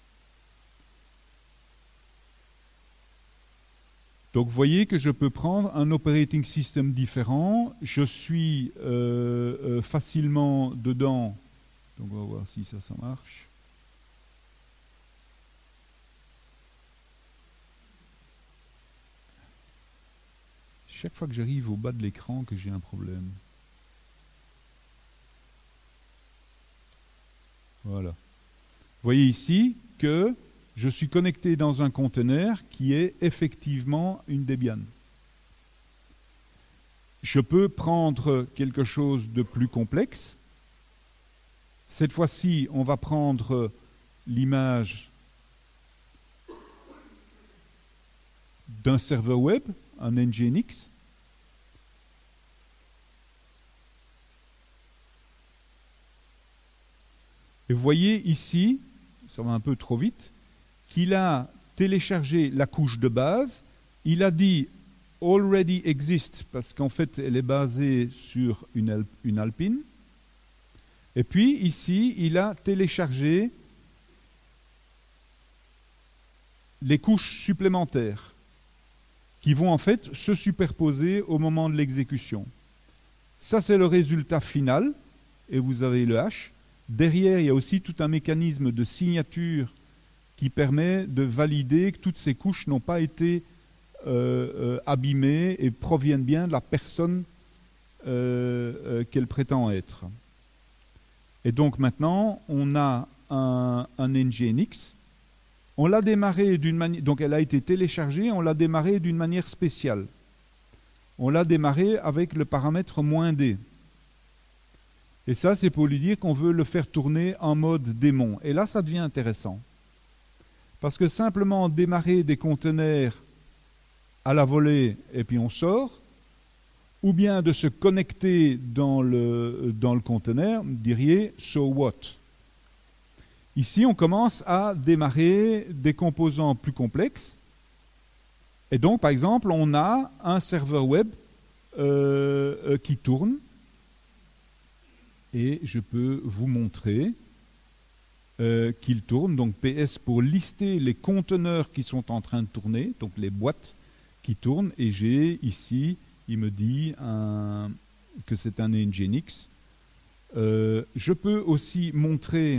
Donc vous voyez que je peux prendre un operating system différent. Je suis facilement dedans. Donc on va voir si ça marche. Chaque fois que j'arrive au bas de l'écran que j'ai un problème. Voilà. Vous voyez ici que je suis connecté dans un conteneur qui est effectivement une Debian. Je peux prendre quelque chose de plus complexe. Cette fois-ci, on va prendre l'image d'un serveur web, un Nginx. Et vous voyez ici, ça va un peu trop vite, qu'il a téléchargé la couche de base. Il a dit « already exist » parce qu'en fait, elle est basée sur une Alpine. Et puis, ici, il a téléchargé les couches supplémentaires qui vont en fait se superposer au moment de l'exécution. Ça, c'est le résultat final. Et vous avez le hash. Derrière, il y a aussi tout un mécanisme de signature qui permet de valider que toutes ces couches n'ont pas été abîmées et proviennent bien de la personne qu'elle prétend être. Et donc maintenant, on a un Nginx. On l'a démarré d'une manière, donc elle a été téléchargée, on l'a démarré d'une manière spéciale. On l'a démarré avec le paramètre -d. Et ça, c'est pour lui dire qu'on veut le faire tourner en mode démon. Et là, ça devient intéressant. Parce que simplement démarrer des conteneurs à la volée et puis on sort, ou bien de se connecter dans le conteneur, vous diriez « so what ». Ici, on commence à démarrer des composants plus complexes. Et donc, par exemple, on a un serveur web qui tourne. Et je peux vous montrer qu'il tourne. Donc PS pour lister les conteneurs qui sont en train de tourner, donc les boîtes qui tournent. Et j'ai ici, il me dit que c'est un Nginx. Je peux aussi montrer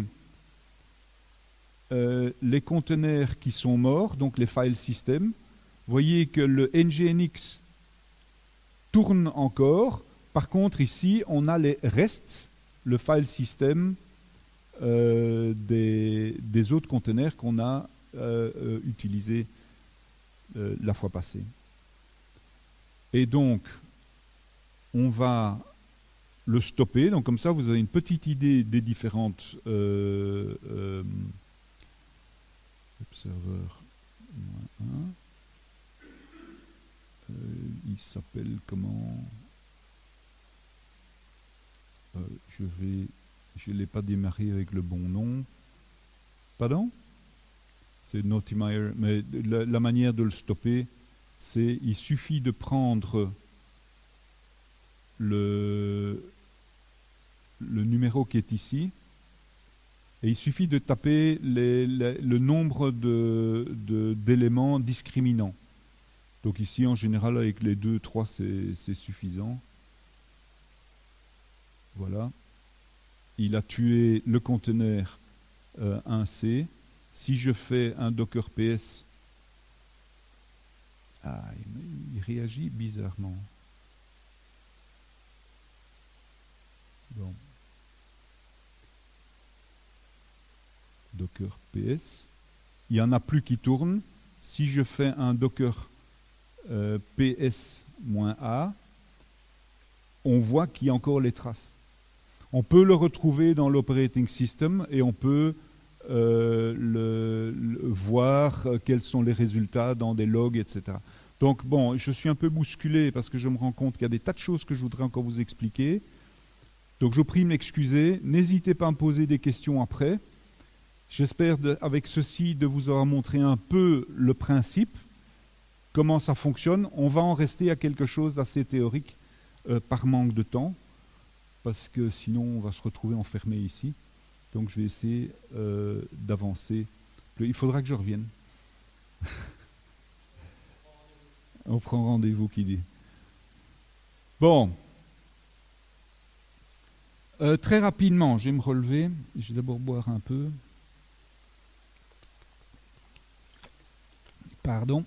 les conteneurs qui sont morts, donc les file systems. Vous voyez que le Nginx tourne encore. Par contre, ici, on a les restes, le file system des autres conteneurs qu'on a utilisés la fois passée. Et donc, on va le stopper. Donc, comme ça, vous avez une petite idée des différentes serveur -1. Il s'appelle comment? Je ne l'ai pas démarré avec le bon nom. Pardon? C'est Notimeyer. Mais la manière de le stopper, c'est il suffit de prendre le numéro qui est ici et il suffit de taper le nombre d'éléments discriminants. Donc ici, en général, avec les 2, 3, c'est suffisant. Voilà. Il a tué le conteneur 1C. Si je fais un docker ps, il réagit bizarrement. Bon. Docker ps. Il n'y en a plus qui tournent. Si je fais un docker ps-a, on voit qu'il y a encore les traces. On peut le retrouver dans l'operating system et on peut voir quels sont les résultats dans des logs, etc. Donc bon, je suis un peu bousculé parce que je me rends compte qu'il y a des tas de choses que je voudrais encore vous expliquer. Donc je vous prie de m'excuser. N'hésitez pas à me poser des questions après. J'espère avec ceci de vous avoir montré un peu le principe, comment ça fonctionne. On va en rester à quelque chose d'assez théorique par manque de temps, parce que sinon on va se retrouver enfermé ici. Donc je vais essayer d'avancer. Il faudra que je revienne. On prend rendez-vous, qui dit. Bon. Très rapidement, je vais me relever. Je vais d'abord boire un peu. Pardon.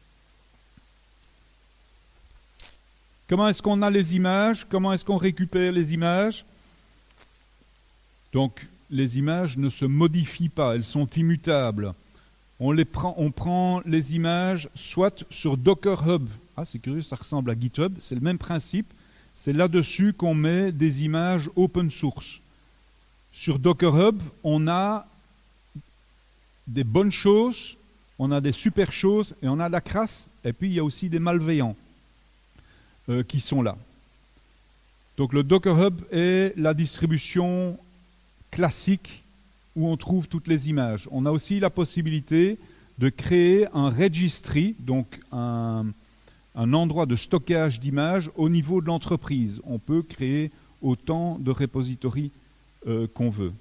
Comment est-ce qu'on a les images? Comment est-ce qu'on récupère les images? Donc, les images ne se modifient pas, elles sont immutables. On prend les images soit sur Docker Hub. Ah, c'est curieux, ça ressemble à GitHub. C'est le même principe. C'est là-dessus qu'on met des images open source. Sur Docker Hub, on a des bonnes choses, on a des super choses et on a la crasse. Et puis, il y a aussi des malveillants qui sont là. Donc, le Docker Hub est la distribution classique où on trouve toutes les images. On a aussi la possibilité de créer un registry, donc un endroit de stockage d'images au niveau de l'entreprise. On peut créer autant de repositories qu'on veut.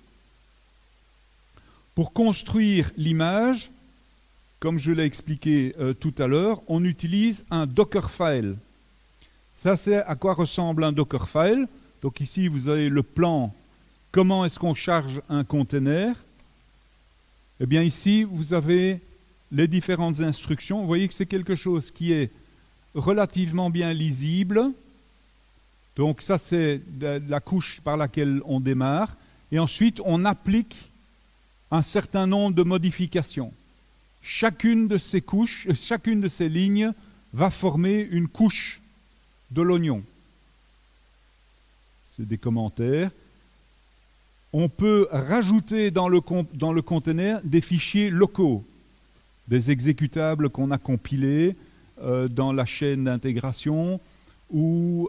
Pour construire l'image, comme je l'ai expliqué tout à l'heure, on utilise un Dockerfile. Ça, c'est à quoi ressemble un Dockerfile. Donc ici, vous avez le plan. Comment est-ce qu'on charge un container? Eh bien ici, vous avez les différentes instructions. Vous voyez que c'est quelque chose qui est relativement bien lisible. Donc ça, c'est la couche par laquelle on démarre. Et ensuite, on applique un certain nombre de modifications. Chacune de ces couches, chacune de ces lignes va former une couche de l'oignon. C'est des commentaires. On peut rajouter dans le container des fichiers locaux, des exécutables qu'on a compilés dans la chaîne d'intégration ou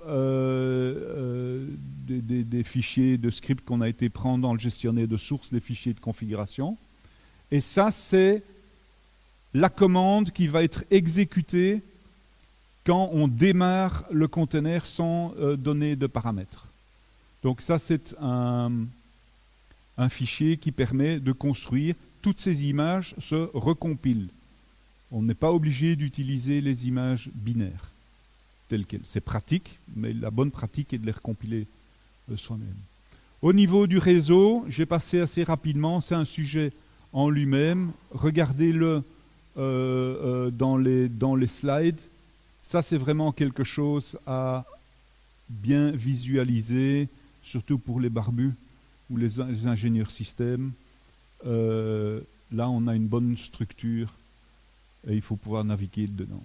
des fichiers de script qu'on a été prendre dans le gestionnaire de sources, des fichiers de configuration. Et ça, c'est la commande qui va être exécutée quand on démarre le container sans donner de paramètres. Donc ça, c'est un fichier qui permet de construire. Toutes ces images se recompilent. On n'est pas obligé d'utiliser les images binaires telles quelles. C'est pratique, mais la bonne pratique est de les recompiler soi-même. Au niveau du réseau, j'ai passé assez rapidement, c'est un sujet en lui-même. Regardez-le dans les slides. Ça, c'est vraiment quelque chose à bien visualiser, surtout pour les barbus ou les ingénieurs système. Là, on a une bonne structure et il faut pouvoir naviguer dedans.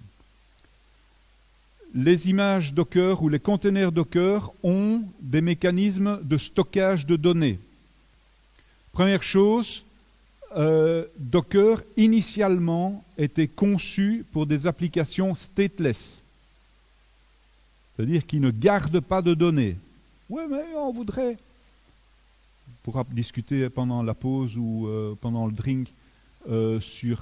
Les images Docker ou les containers Docker ont des mécanismes de stockage de données. Première chose, Docker, initialement, était conçu pour des applications stateless, c'est-à-dire qui ne gardent pas de données. Oui, mais on voudrait... On pourra discuter pendant la pause ou pendant le drink sur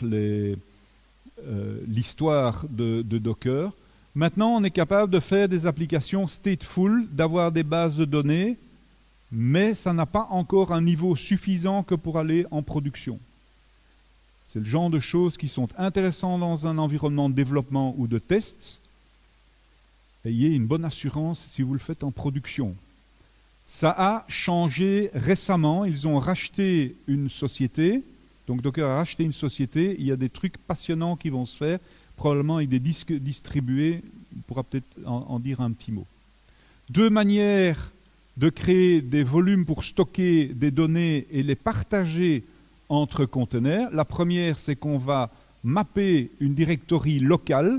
l'histoire de Docker. Maintenant, on est capable de faire des applications stateful, d'avoir des bases de données, mais ça n'a pas encore un niveau suffisant que pour aller en production. C'est le genre de choses qui sont intéressantes dans un environnement de développement ou de test. Ayez une bonne assurance si vous le faites en production. Ça a changé récemment. Ils ont racheté une société. Donc Docker a racheté une société. Il y a des trucs passionnants qui vont se faire, probablement avec des disques distribués. On pourra peut-être en dire un petit mot. Deux manières de créer des volumes pour stocker des données et les partager entre containers. La première, c'est qu'on va mapper une directory locale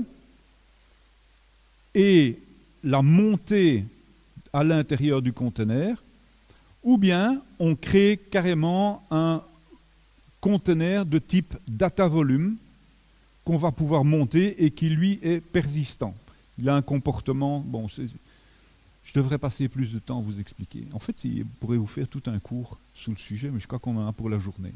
et la monter à l'intérieur du container, ou bien on crée carrément un container de type data volume qu'on va pouvoir monter et qui, lui, est persistant. Il a un comportement... Bon, je devrais passer plus de temps à vous expliquer. En fait, je pourrais vous faire tout un cours sur le sujet, mais je crois qu'on en a pour la journée.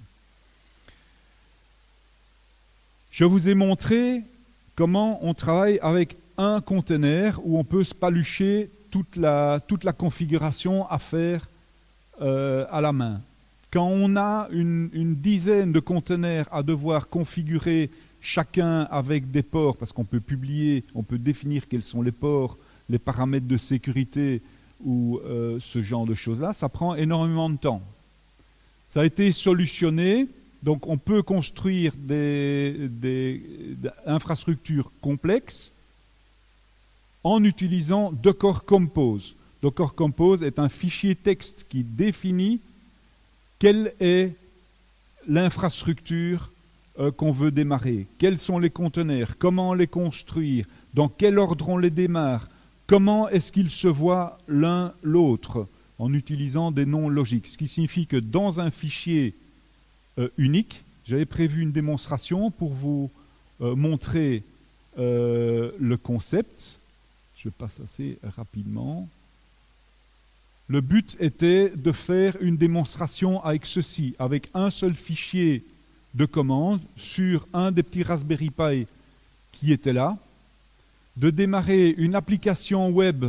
Je vous ai montré comment on travaille avec un conteneur où on peut se palucher toute la configuration à faire à la main. Quand on a une dizaine de conteneurs à devoir configurer chacun avec des ports, parce qu'on peut publier, on peut définir quels sont les ports, les paramètres de sécurité ou ce genre de choses-là, ça prend énormément de temps. Ça a été solutionné, donc on peut construire des infrastructures complexes en utilisant Docker Compose. Docker Compose est un fichier texte qui définit quelle est l'infrastructure qu'on veut démarrer, quels sont les conteneurs, comment les construire, dans quel ordre on les démarre, comment est-ce qu'ils se voient l'un l'autre en utilisant des noms logiques. Ce qui signifie que dans un fichier unique, j'avais prévu une démonstration pour vous montrer le concept. Je passe assez rapidement. Le but était de faire une démonstration avec ceci, avec un seul fichier de commande sur un des petits Raspberry Pi qui était là, de démarrer une application web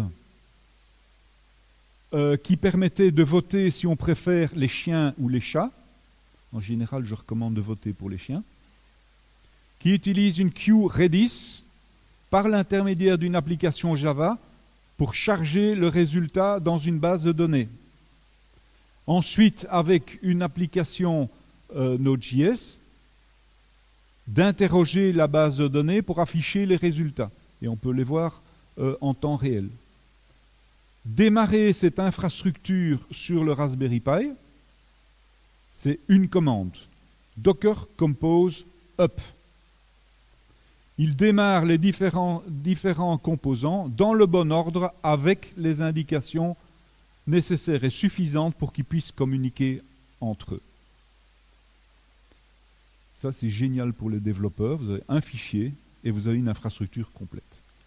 qui permettait de voter si on préfère les chiens ou les chats. En général, je recommande de voter pour les chiens. Qui utilise une queue Redis par l'intermédiaire d'une application Java pour charger le résultat dans une base de données. Ensuite, avec une application Node.js, d'interroger la base de données pour afficher les résultats. Et on peut les voir en temps réel. Démarrer cette infrastructure sur le Raspberry Pi, c'est une commande. Docker Compose Up. Il démarre les différents composants dans le bon ordre avec les indications nécessaires et suffisantes pour qu'ils puissent communiquer entre eux. Ça, c'est génial pour les développeurs. Vous avez un fichier et vous avez une infrastructure complète.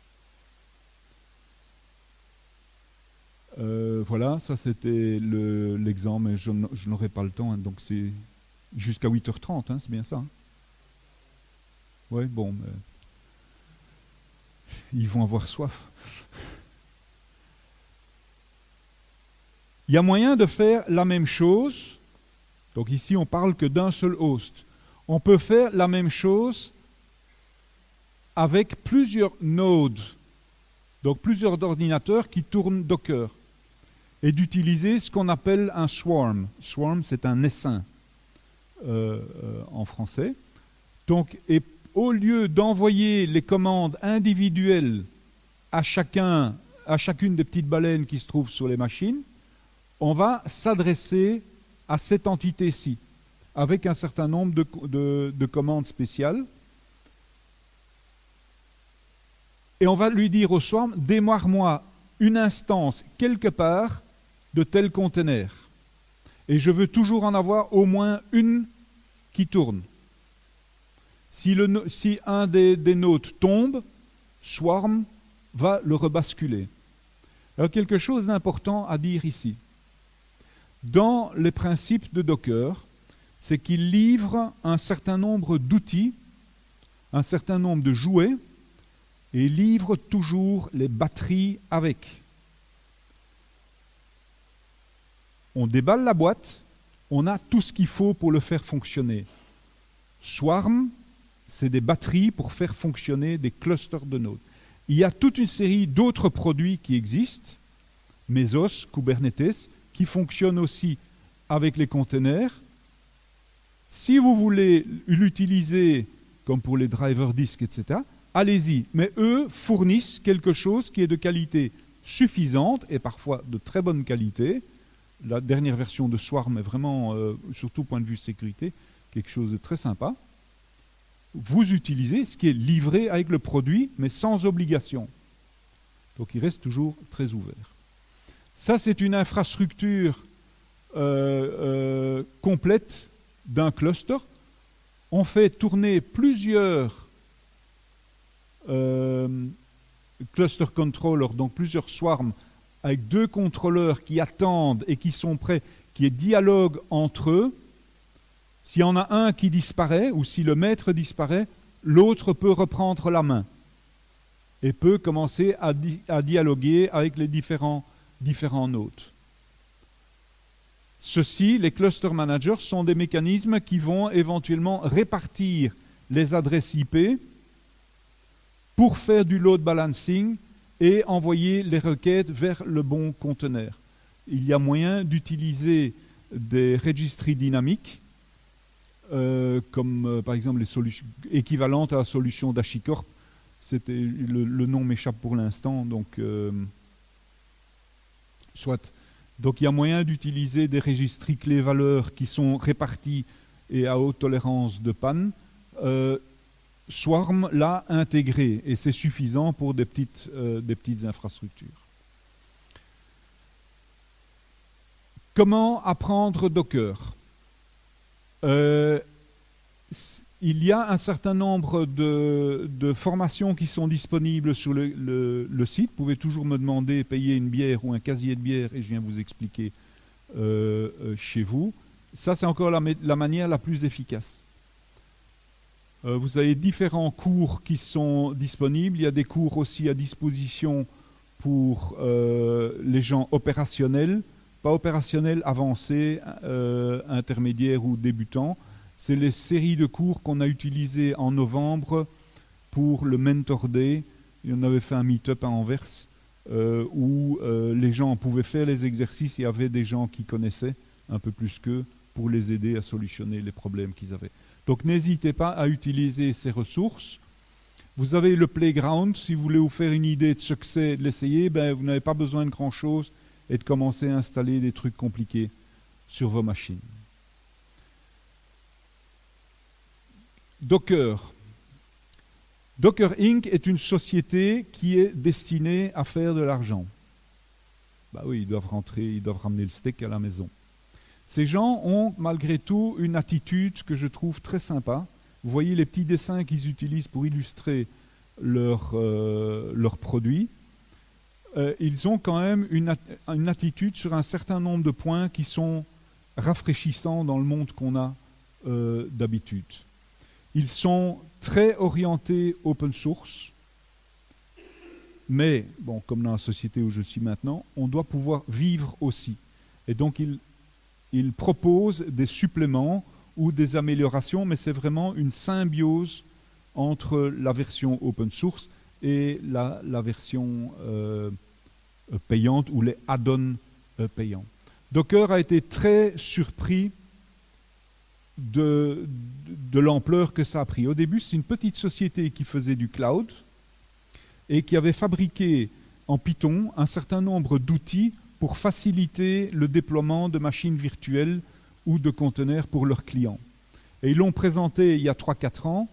Voilà, ça c'était l'exemple, mais je n'aurai pas le temps, hein, donc c'est jusqu'à 8h30, hein, c'est bien ça. Hein. Ouais, bon, mais ils vont avoir soif. Il y a moyen de faire la même chose, donc ici on parle que d'un seul host. On peut faire la même chose avec plusieurs nodes, donc plusieurs ordinateurs qui tournent Docker, et d'utiliser ce qu'on appelle un swarm. Swarm, c'est un essaim en français. Donc, et au lieu d'envoyer les commandes individuelles à chacune des petites baleines qui se trouvent sur les machines, on va s'adresser à cette entité-ci, avec un certain nombre de commandes spéciales. Et on va lui dire au swarm, démarre-moi une instance quelque part de tel conteneur. Et je veux toujours en avoir au moins une qui tourne. Si un des nodes tombe, swarm va le rebasculer. Alors quelque chose d'important à dire ici. Dans les principes de Docker, c'est qu'il livre un certain nombre d'outils, un certain nombre de jouets, et livre toujours les batteries avec. On déballe la boîte, on a tout ce qu'il faut pour le faire fonctionner. Swarm, c'est des batteries pour faire fonctionner des clusters de nodes. Il y a toute une série d'autres produits qui existent, Mesos, Kubernetes, qui fonctionnent aussi avec les containers. Si vous voulez l'utiliser comme pour les drivers disques, etc., allez-y. Mais eux fournissent quelque chose qui est de qualité suffisante et parfois de très bonne qualité. La dernière version de Swarm est vraiment, surtout au point de vue sécurité, quelque chose de très sympa. Vous utilisez ce qui est livré avec le produit, mais sans obligation. Donc il reste toujours très ouvert. Ça, c'est une infrastructure complète d'un cluster. On fait tourner plusieurs cluster controllers, donc plusieurs swarms, avec 2 contrôleurs qui attendent et qui sont prêts, qui est dialogue entre eux. S'il y en a un qui disparaît, ou si le maître disparaît, l'autre peut reprendre la main et peut commencer à dialoguer avec les différents nodes. Ceux-ci, les cluster managers, sont des mécanismes qui vont éventuellement répartir les adresses IP pour faire du load balancing et envoyer les requêtes vers le bon conteneur. Il y a moyen d'utiliser des registries dynamiques, comme par exemple les solutions équivalentes à la solution d'HashiCorp. Le nom m'échappe pour l'instant, donc soit. Donc il y a moyen d'utiliser des registries clés-valeurs qui sont réparties et à haute tolérance de panne. Swarm l'a intégré et c'est suffisant pour des petites infrastructures. Comment apprendre Docker ? Il y a un certain nombre de formations qui sont disponibles sur le site. Vous pouvez toujours me demander, payer une bière ou un casier de bière et je viens vous expliquer chez vous. Ça, c'est encore la manière la plus efficace. Vous avez différents cours qui sont disponibles. Il y a des cours aussi à disposition pour les gens opérationnels, pas opérationnels avancés, intermédiaires ou débutants. C'est les séries de cours qu'on a utilisées en novembre pour le Mentor Day. On avait fait un meet-up à Anvers où les gens pouvaient faire les exercices. Il y avait des gens qui connaissaient un peu plus qu'eux pour les aider à solutionner les problèmes qu'ils avaient. Donc n'hésitez pas à utiliser ces ressources. Vous avez le playground. Si vous voulez vous faire une idée de ce que c'est de l'essayer, vous n'avez pas besoin de grand-chose et de commencer à installer des trucs compliqués sur vos machines. Docker. Docker Inc. est une société qui est destinée à faire de l'argent. Oui, ils doivent ramener le steak à la maison. Ces gens ont malgré tout une attitude que je trouve très sympa. Vous voyez les petits dessins qu'ils utilisent pour illustrer leurs produits. Ils ont quand même une attitude sur un certain nombre de points qui sont rafraîchissants dans le monde qu'on a d'habitude. Ils sont très orientés open source, mais, comme dans la société où je suis maintenant, on doit pouvoir vivre aussi. Et donc, ils proposent des suppléments ou des améliorations, mais c'est vraiment une symbiose entre la version open source et la version payante ou les add-ons payants. Docker a été très surpris de l'ampleur que ça a pris. Au début, c'est une petite société qui faisait du cloud et qui avait fabriqué en Python un certain nombre d'outils pour faciliter le déploiement de machines virtuelles ou de conteneurs pour leurs clients. Et ils l'ont présenté il y a 3-4 ans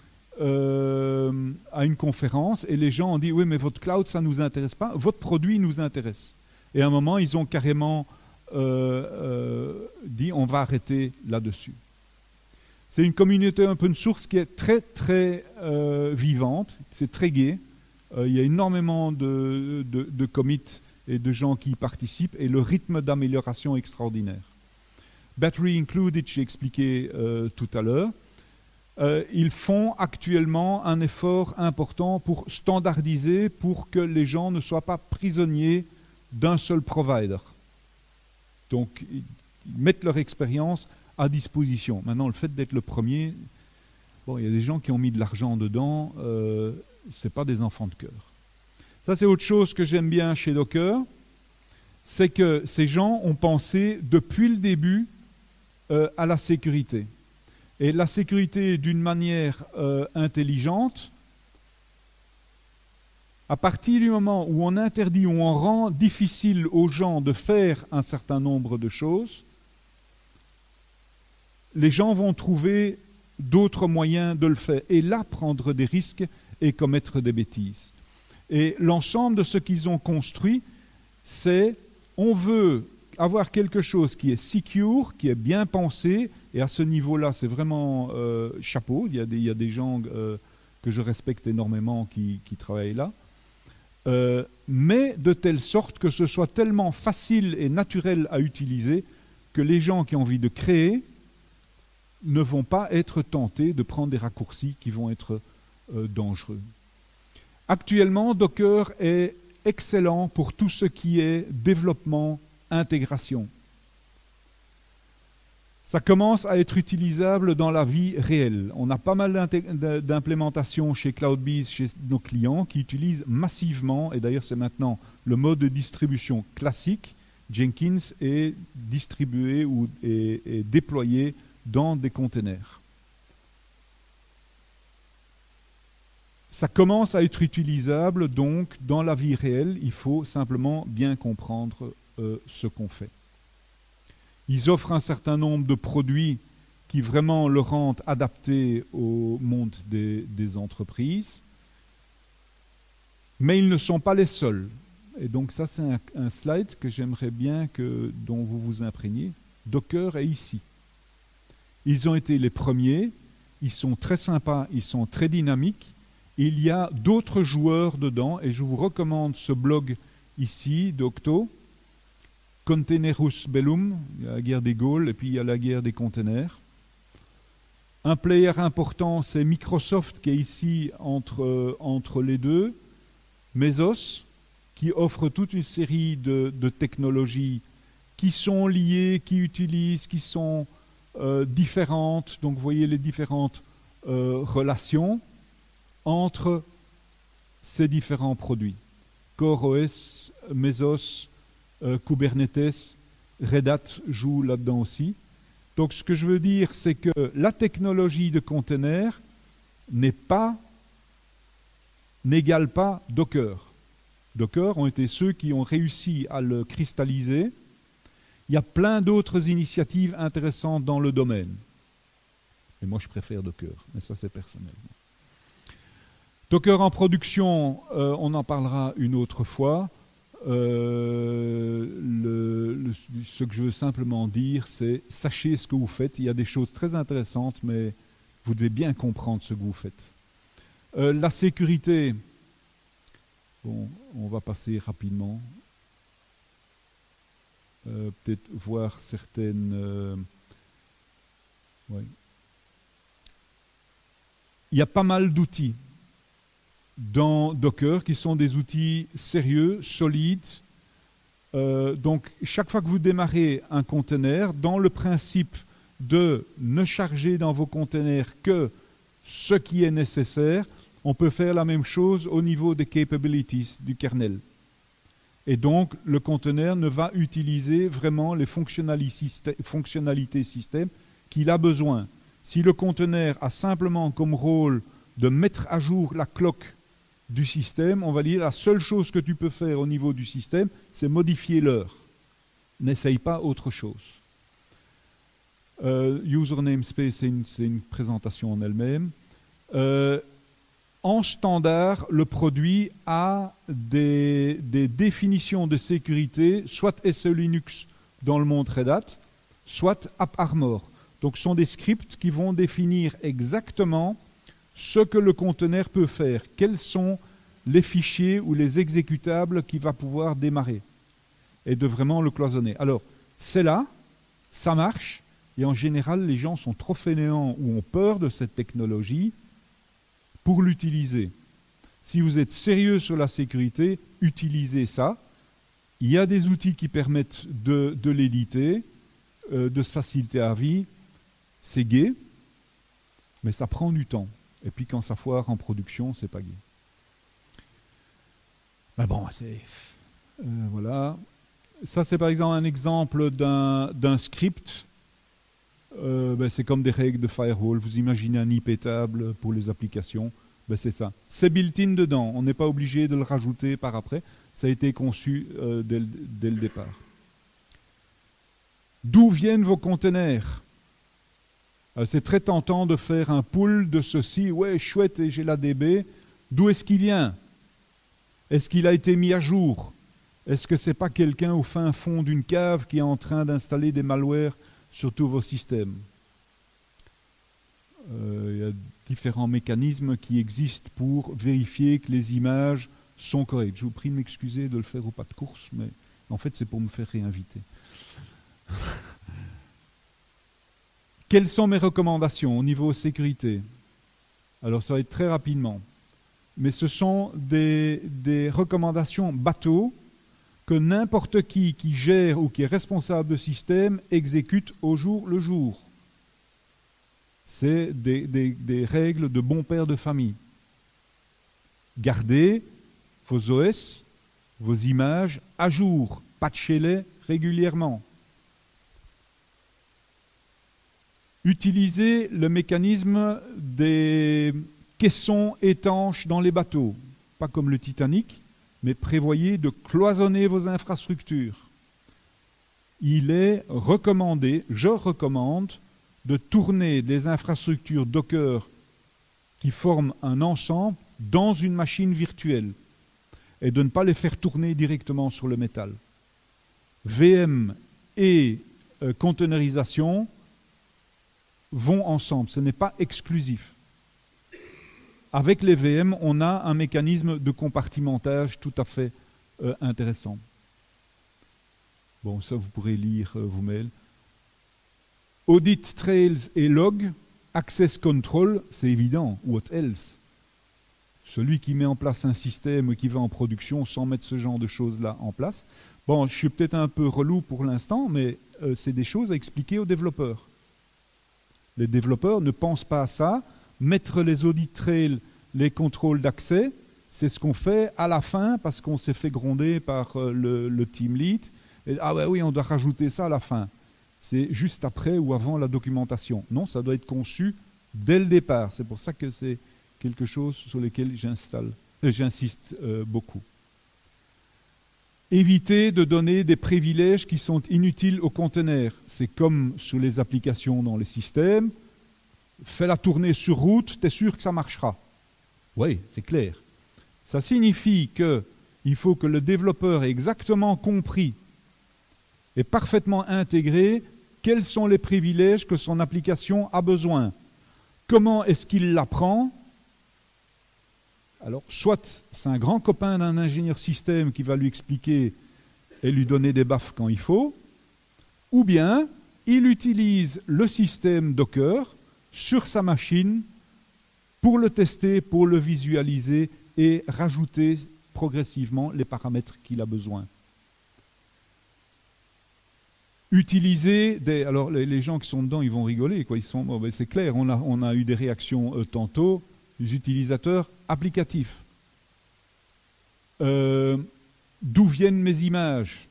à une conférence et les gens ont dit « Oui, mais votre cloud, ça ne nous intéresse pas, votre produit nous intéresse. » Et à un moment, ils ont carrément dit « On va arrêter là-dessus. » C'est une communauté open source qui est très, très vivante, c'est très gai. Il y a énormément de commits et de gens qui y participent et le rythme d'amélioration est extraordinaire. Battery Included, j'ai expliqué tout à l'heure. Ils font actuellement un effort important pour standardiser, pour que les gens ne soient pas prisonniers d'un seul provider. Donc, ils mettent leur expérience à disposition. Maintenant, le fait d'être le premier, il y a des gens qui ont mis de l'argent dedans, ce n'est pas des enfants de cœur. Ça, c'est autre chose que j'aime bien chez Docker, c'est que ces gens ont pensé depuis le début à la sécurité. Et la sécurité d'une manière intelligente, à partir du moment où on interdit, où on rend difficile aux gens de faire un certain nombre de choses, les gens vont trouver d'autres moyens de le faire et là prendre des risques et commettre des bêtises. Et l'ensemble de ce qu'ils ont construit, c'est on veut avoir quelque chose qui est secure, qui est bien pensé, et à ce niveau-là, c'est vraiment chapeau. Il y a des gens que je respecte énormément qui travaillent là, mais de telle sorte que ce soit tellement facile et naturel à utiliser que les gens qui ont envie de créer ne vont pas être tentés de prendre des raccourcis qui vont être dangereux. Actuellement, Docker est excellent pour tout ce qui est développement, intégration. Ça commence à être utilisable dans la vie réelle. On a pas mal d'implémentations chez CloudBees, chez nos clients, qui utilisent massivement, et d'ailleurs c'est maintenant le mode de distribution classique, Jenkins est distribué ou est déployé dans des containers. Ça commence à être utilisable, donc dans la vie réelle, il faut simplement bien comprendre ce qu'on fait. Ils offrent un certain nombre de produits qui vraiment le rendent adapté au monde des entreprises, mais ils ne sont pas les seuls. Et donc ça, c'est un slide que j'aimerais bien dont vous vous imprégniez. Docker est ici. Ils ont été les premiers, ils sont très sympas, ils sont très dynamiques. Il y a d'autres joueurs dedans, et je vous recommande ce blog ici, d'Octo, Containerus Bellum, il y a la guerre des Gaules et puis il y a la guerre des containers. Un player important, c'est Microsoft qui est ici entre les deux. Mesos, qui offre toute une série de technologies qui sont liées, qui utilisent, qui sont différentes. Donc vous voyez les différentes relations entre ces différents produits. CoreOS, Mesos, Kubernetes, Red Hat joue là-dedans aussi. Donc ce que je veux dire, c'est que la technologie de container n'égale pas Docker. Docker ont été ceux qui ont réussi à le cristalliser. Il y a plein d'autres initiatives intéressantes dans le domaine. Mais moi je préfère Docker, mais ça c'est personnel. Docker en production, on en parlera une autre fois. Ce que je veux simplement dire, c'est sachez ce que vous faites. Il y a des choses très intéressantes, mais vous devez bien comprendre ce que vous faites. La sécurité, bon, on va passer rapidement. Peut-être voir certaines... ouais. Il y a pas mal d'outils dans Docker qui sont des outils sérieux, solides. Donc chaque fois que vous démarrez un container, dans le principe de ne charger dans vos containers que ce qui est nécessaire, on peut faire la même chose au niveau des capabilities du kernel. Et donc le container ne va utiliser vraiment les fonctionnalités système qu'il a besoin. Si le container a simplement comme rôle de mettre à jour la cloque du système, on va dire la seule chose que tu peux faire au niveau du système, c'est modifier l'heure. N'essaye pas autre chose. User namespace, c'est une présentation en elle-même. En standard, le produit a des définitions de sécurité, soit SE Linux dans le monde Red Hat, soit AppArmor. Donc ce sont des scripts qui vont définir exactement ce que le conteneur peut faire, quels sont les fichiers ou les exécutables qu'il va pouvoir démarrer, et de vraiment le cloisonner. Alors, c'est là, ça marche, et en général, les gens sont trop fainéants ou ont peur de cette technologie pour l'utiliser. Si vous êtes sérieux sur la sécurité, utilisez ça. Il y a des outils qui permettent de l'éditer, de se faciliter la vie. C'est gai, mais ça prend du temps. Et puis quand ça foire en production, c'est pas gai. Mais bon, c'est... voilà. Ça, c'est par exemple un exemple d'un script. C'est comme des règles de firewall. Vous imaginez un IP table pour les applications. C'est ça. C'est built-in dedans. On n'est pas obligé de le rajouter par après. Ça a été conçu dès le départ. D'où viennent vos containers ? C'est très tentant de faire un pool de ceci. Ouais, chouette, et j'ai la DB. D'où est-ce qu'il vient ? Est-ce qu'il a été mis à jour ? Est-ce que ce n'est pas quelqu'un au fin fond d'une cave qui est en train d'installer des malwares sur tous vos systèmes ? Il y a différents mécanismes qui existent pour vérifier que les images sont correctes. Je vous prie de m'excuser de le faire au pas de course, mais en fait, c'est pour me faire réinviter. Quelles sont mes recommandations au niveau sécurité? Alors, ça va être très rapidement. Mais ce sont des recommandations bateau que n'importe qui gère ou qui est responsable de système exécute au jour le jour. C'est des règles de bon père de famille. Gardez vos OS, vos images à jour, patchez-les régulièrement. Utilisez le mécanisme des caissons étanches dans les bateaux, pas comme le Titanic, mais prévoyez de cloisonner vos infrastructures. Il est recommandé, je recommande, de tourner des infrastructures Docker qui forment un ensemble dans une machine virtuelle et de ne pas les faire tourner directement sur le métal. VM et containerisation vont ensemble, ce n'est pas exclusif. Avec les VM, on a un mécanisme de compartimentage tout à fait intéressant. Bon, ça vous pourrez lire vous-même. Audit Trails et Log, Access Control, c'est évident, what else? Celui qui met en place un système qui va en production sans mettre ce genre de choses-là en place. Bon, je suis peut-être un peu relou pour l'instant, mais c'est des choses à expliquer aux développeurs. Les développeurs ne pensent pas à ça. Mettre les audit trails, les contrôles d'accès, c'est ce qu'on fait à la fin parce qu'on s'est fait gronder par le team lead. Et, ah ouais, oui, on doit rajouter ça à la fin. C'est juste après ou avant la documentation. Non, ça doit être conçu dès le départ. C'est pour ça que c'est quelque chose sur lequel j'insiste beaucoup. Évitez de donner des privilèges qui sont inutiles aux conteneurs. C'est comme sur les applications dans les systèmes. Fais-la tourner sur route, tu es sûr que ça marchera. Oui, c'est clair. Ça signifie qu'il faut que le développeur ait exactement compris et parfaitement intégré quels sont les privilèges que son application a besoin. Comment est-ce qu'il l'apprend? Alors, soit c'est un grand copain d'un ingénieur système qui va lui expliquer et lui donner des baffes quand il faut, ou bien il utilise le système Docker sur sa machine pour le tester, pour le visualiser et rajouter progressivement les paramètres qu'il a besoin. Utiliser alors les gens qui sont dedans, ils vont rigoler, quoi. Ils sont, bon, ben c'est clair, on a eu des réactions tantôt, les utilisateurs applicatifs. D'où viennent mes images?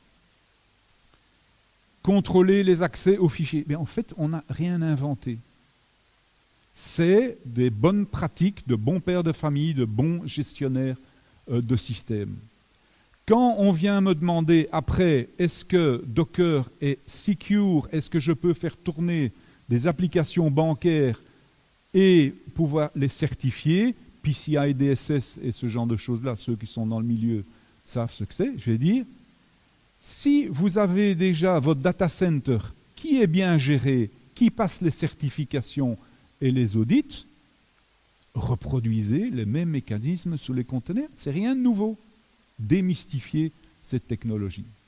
Contrôler les accès aux fichiers. Mais en fait, on n'a rien inventé. C'est des bonnes pratiques de bons pères de famille, de bons gestionnaires de systèmes. Quand on vient me demander après, est-ce que Docker est secure, est-ce que je peux faire tourner des applications bancaires et pouvoir les certifier, PCI DSS et ce genre de choses-là, ceux qui sont dans le milieu savent ce que c'est, je vais dire, si vous avez déjà votre data center qui est bien géré, qui passe les certifications et les audits, reproduisez les mêmes mécanismes sur les conteneurs. C'est rien de nouveau. Démystifier cette technologie.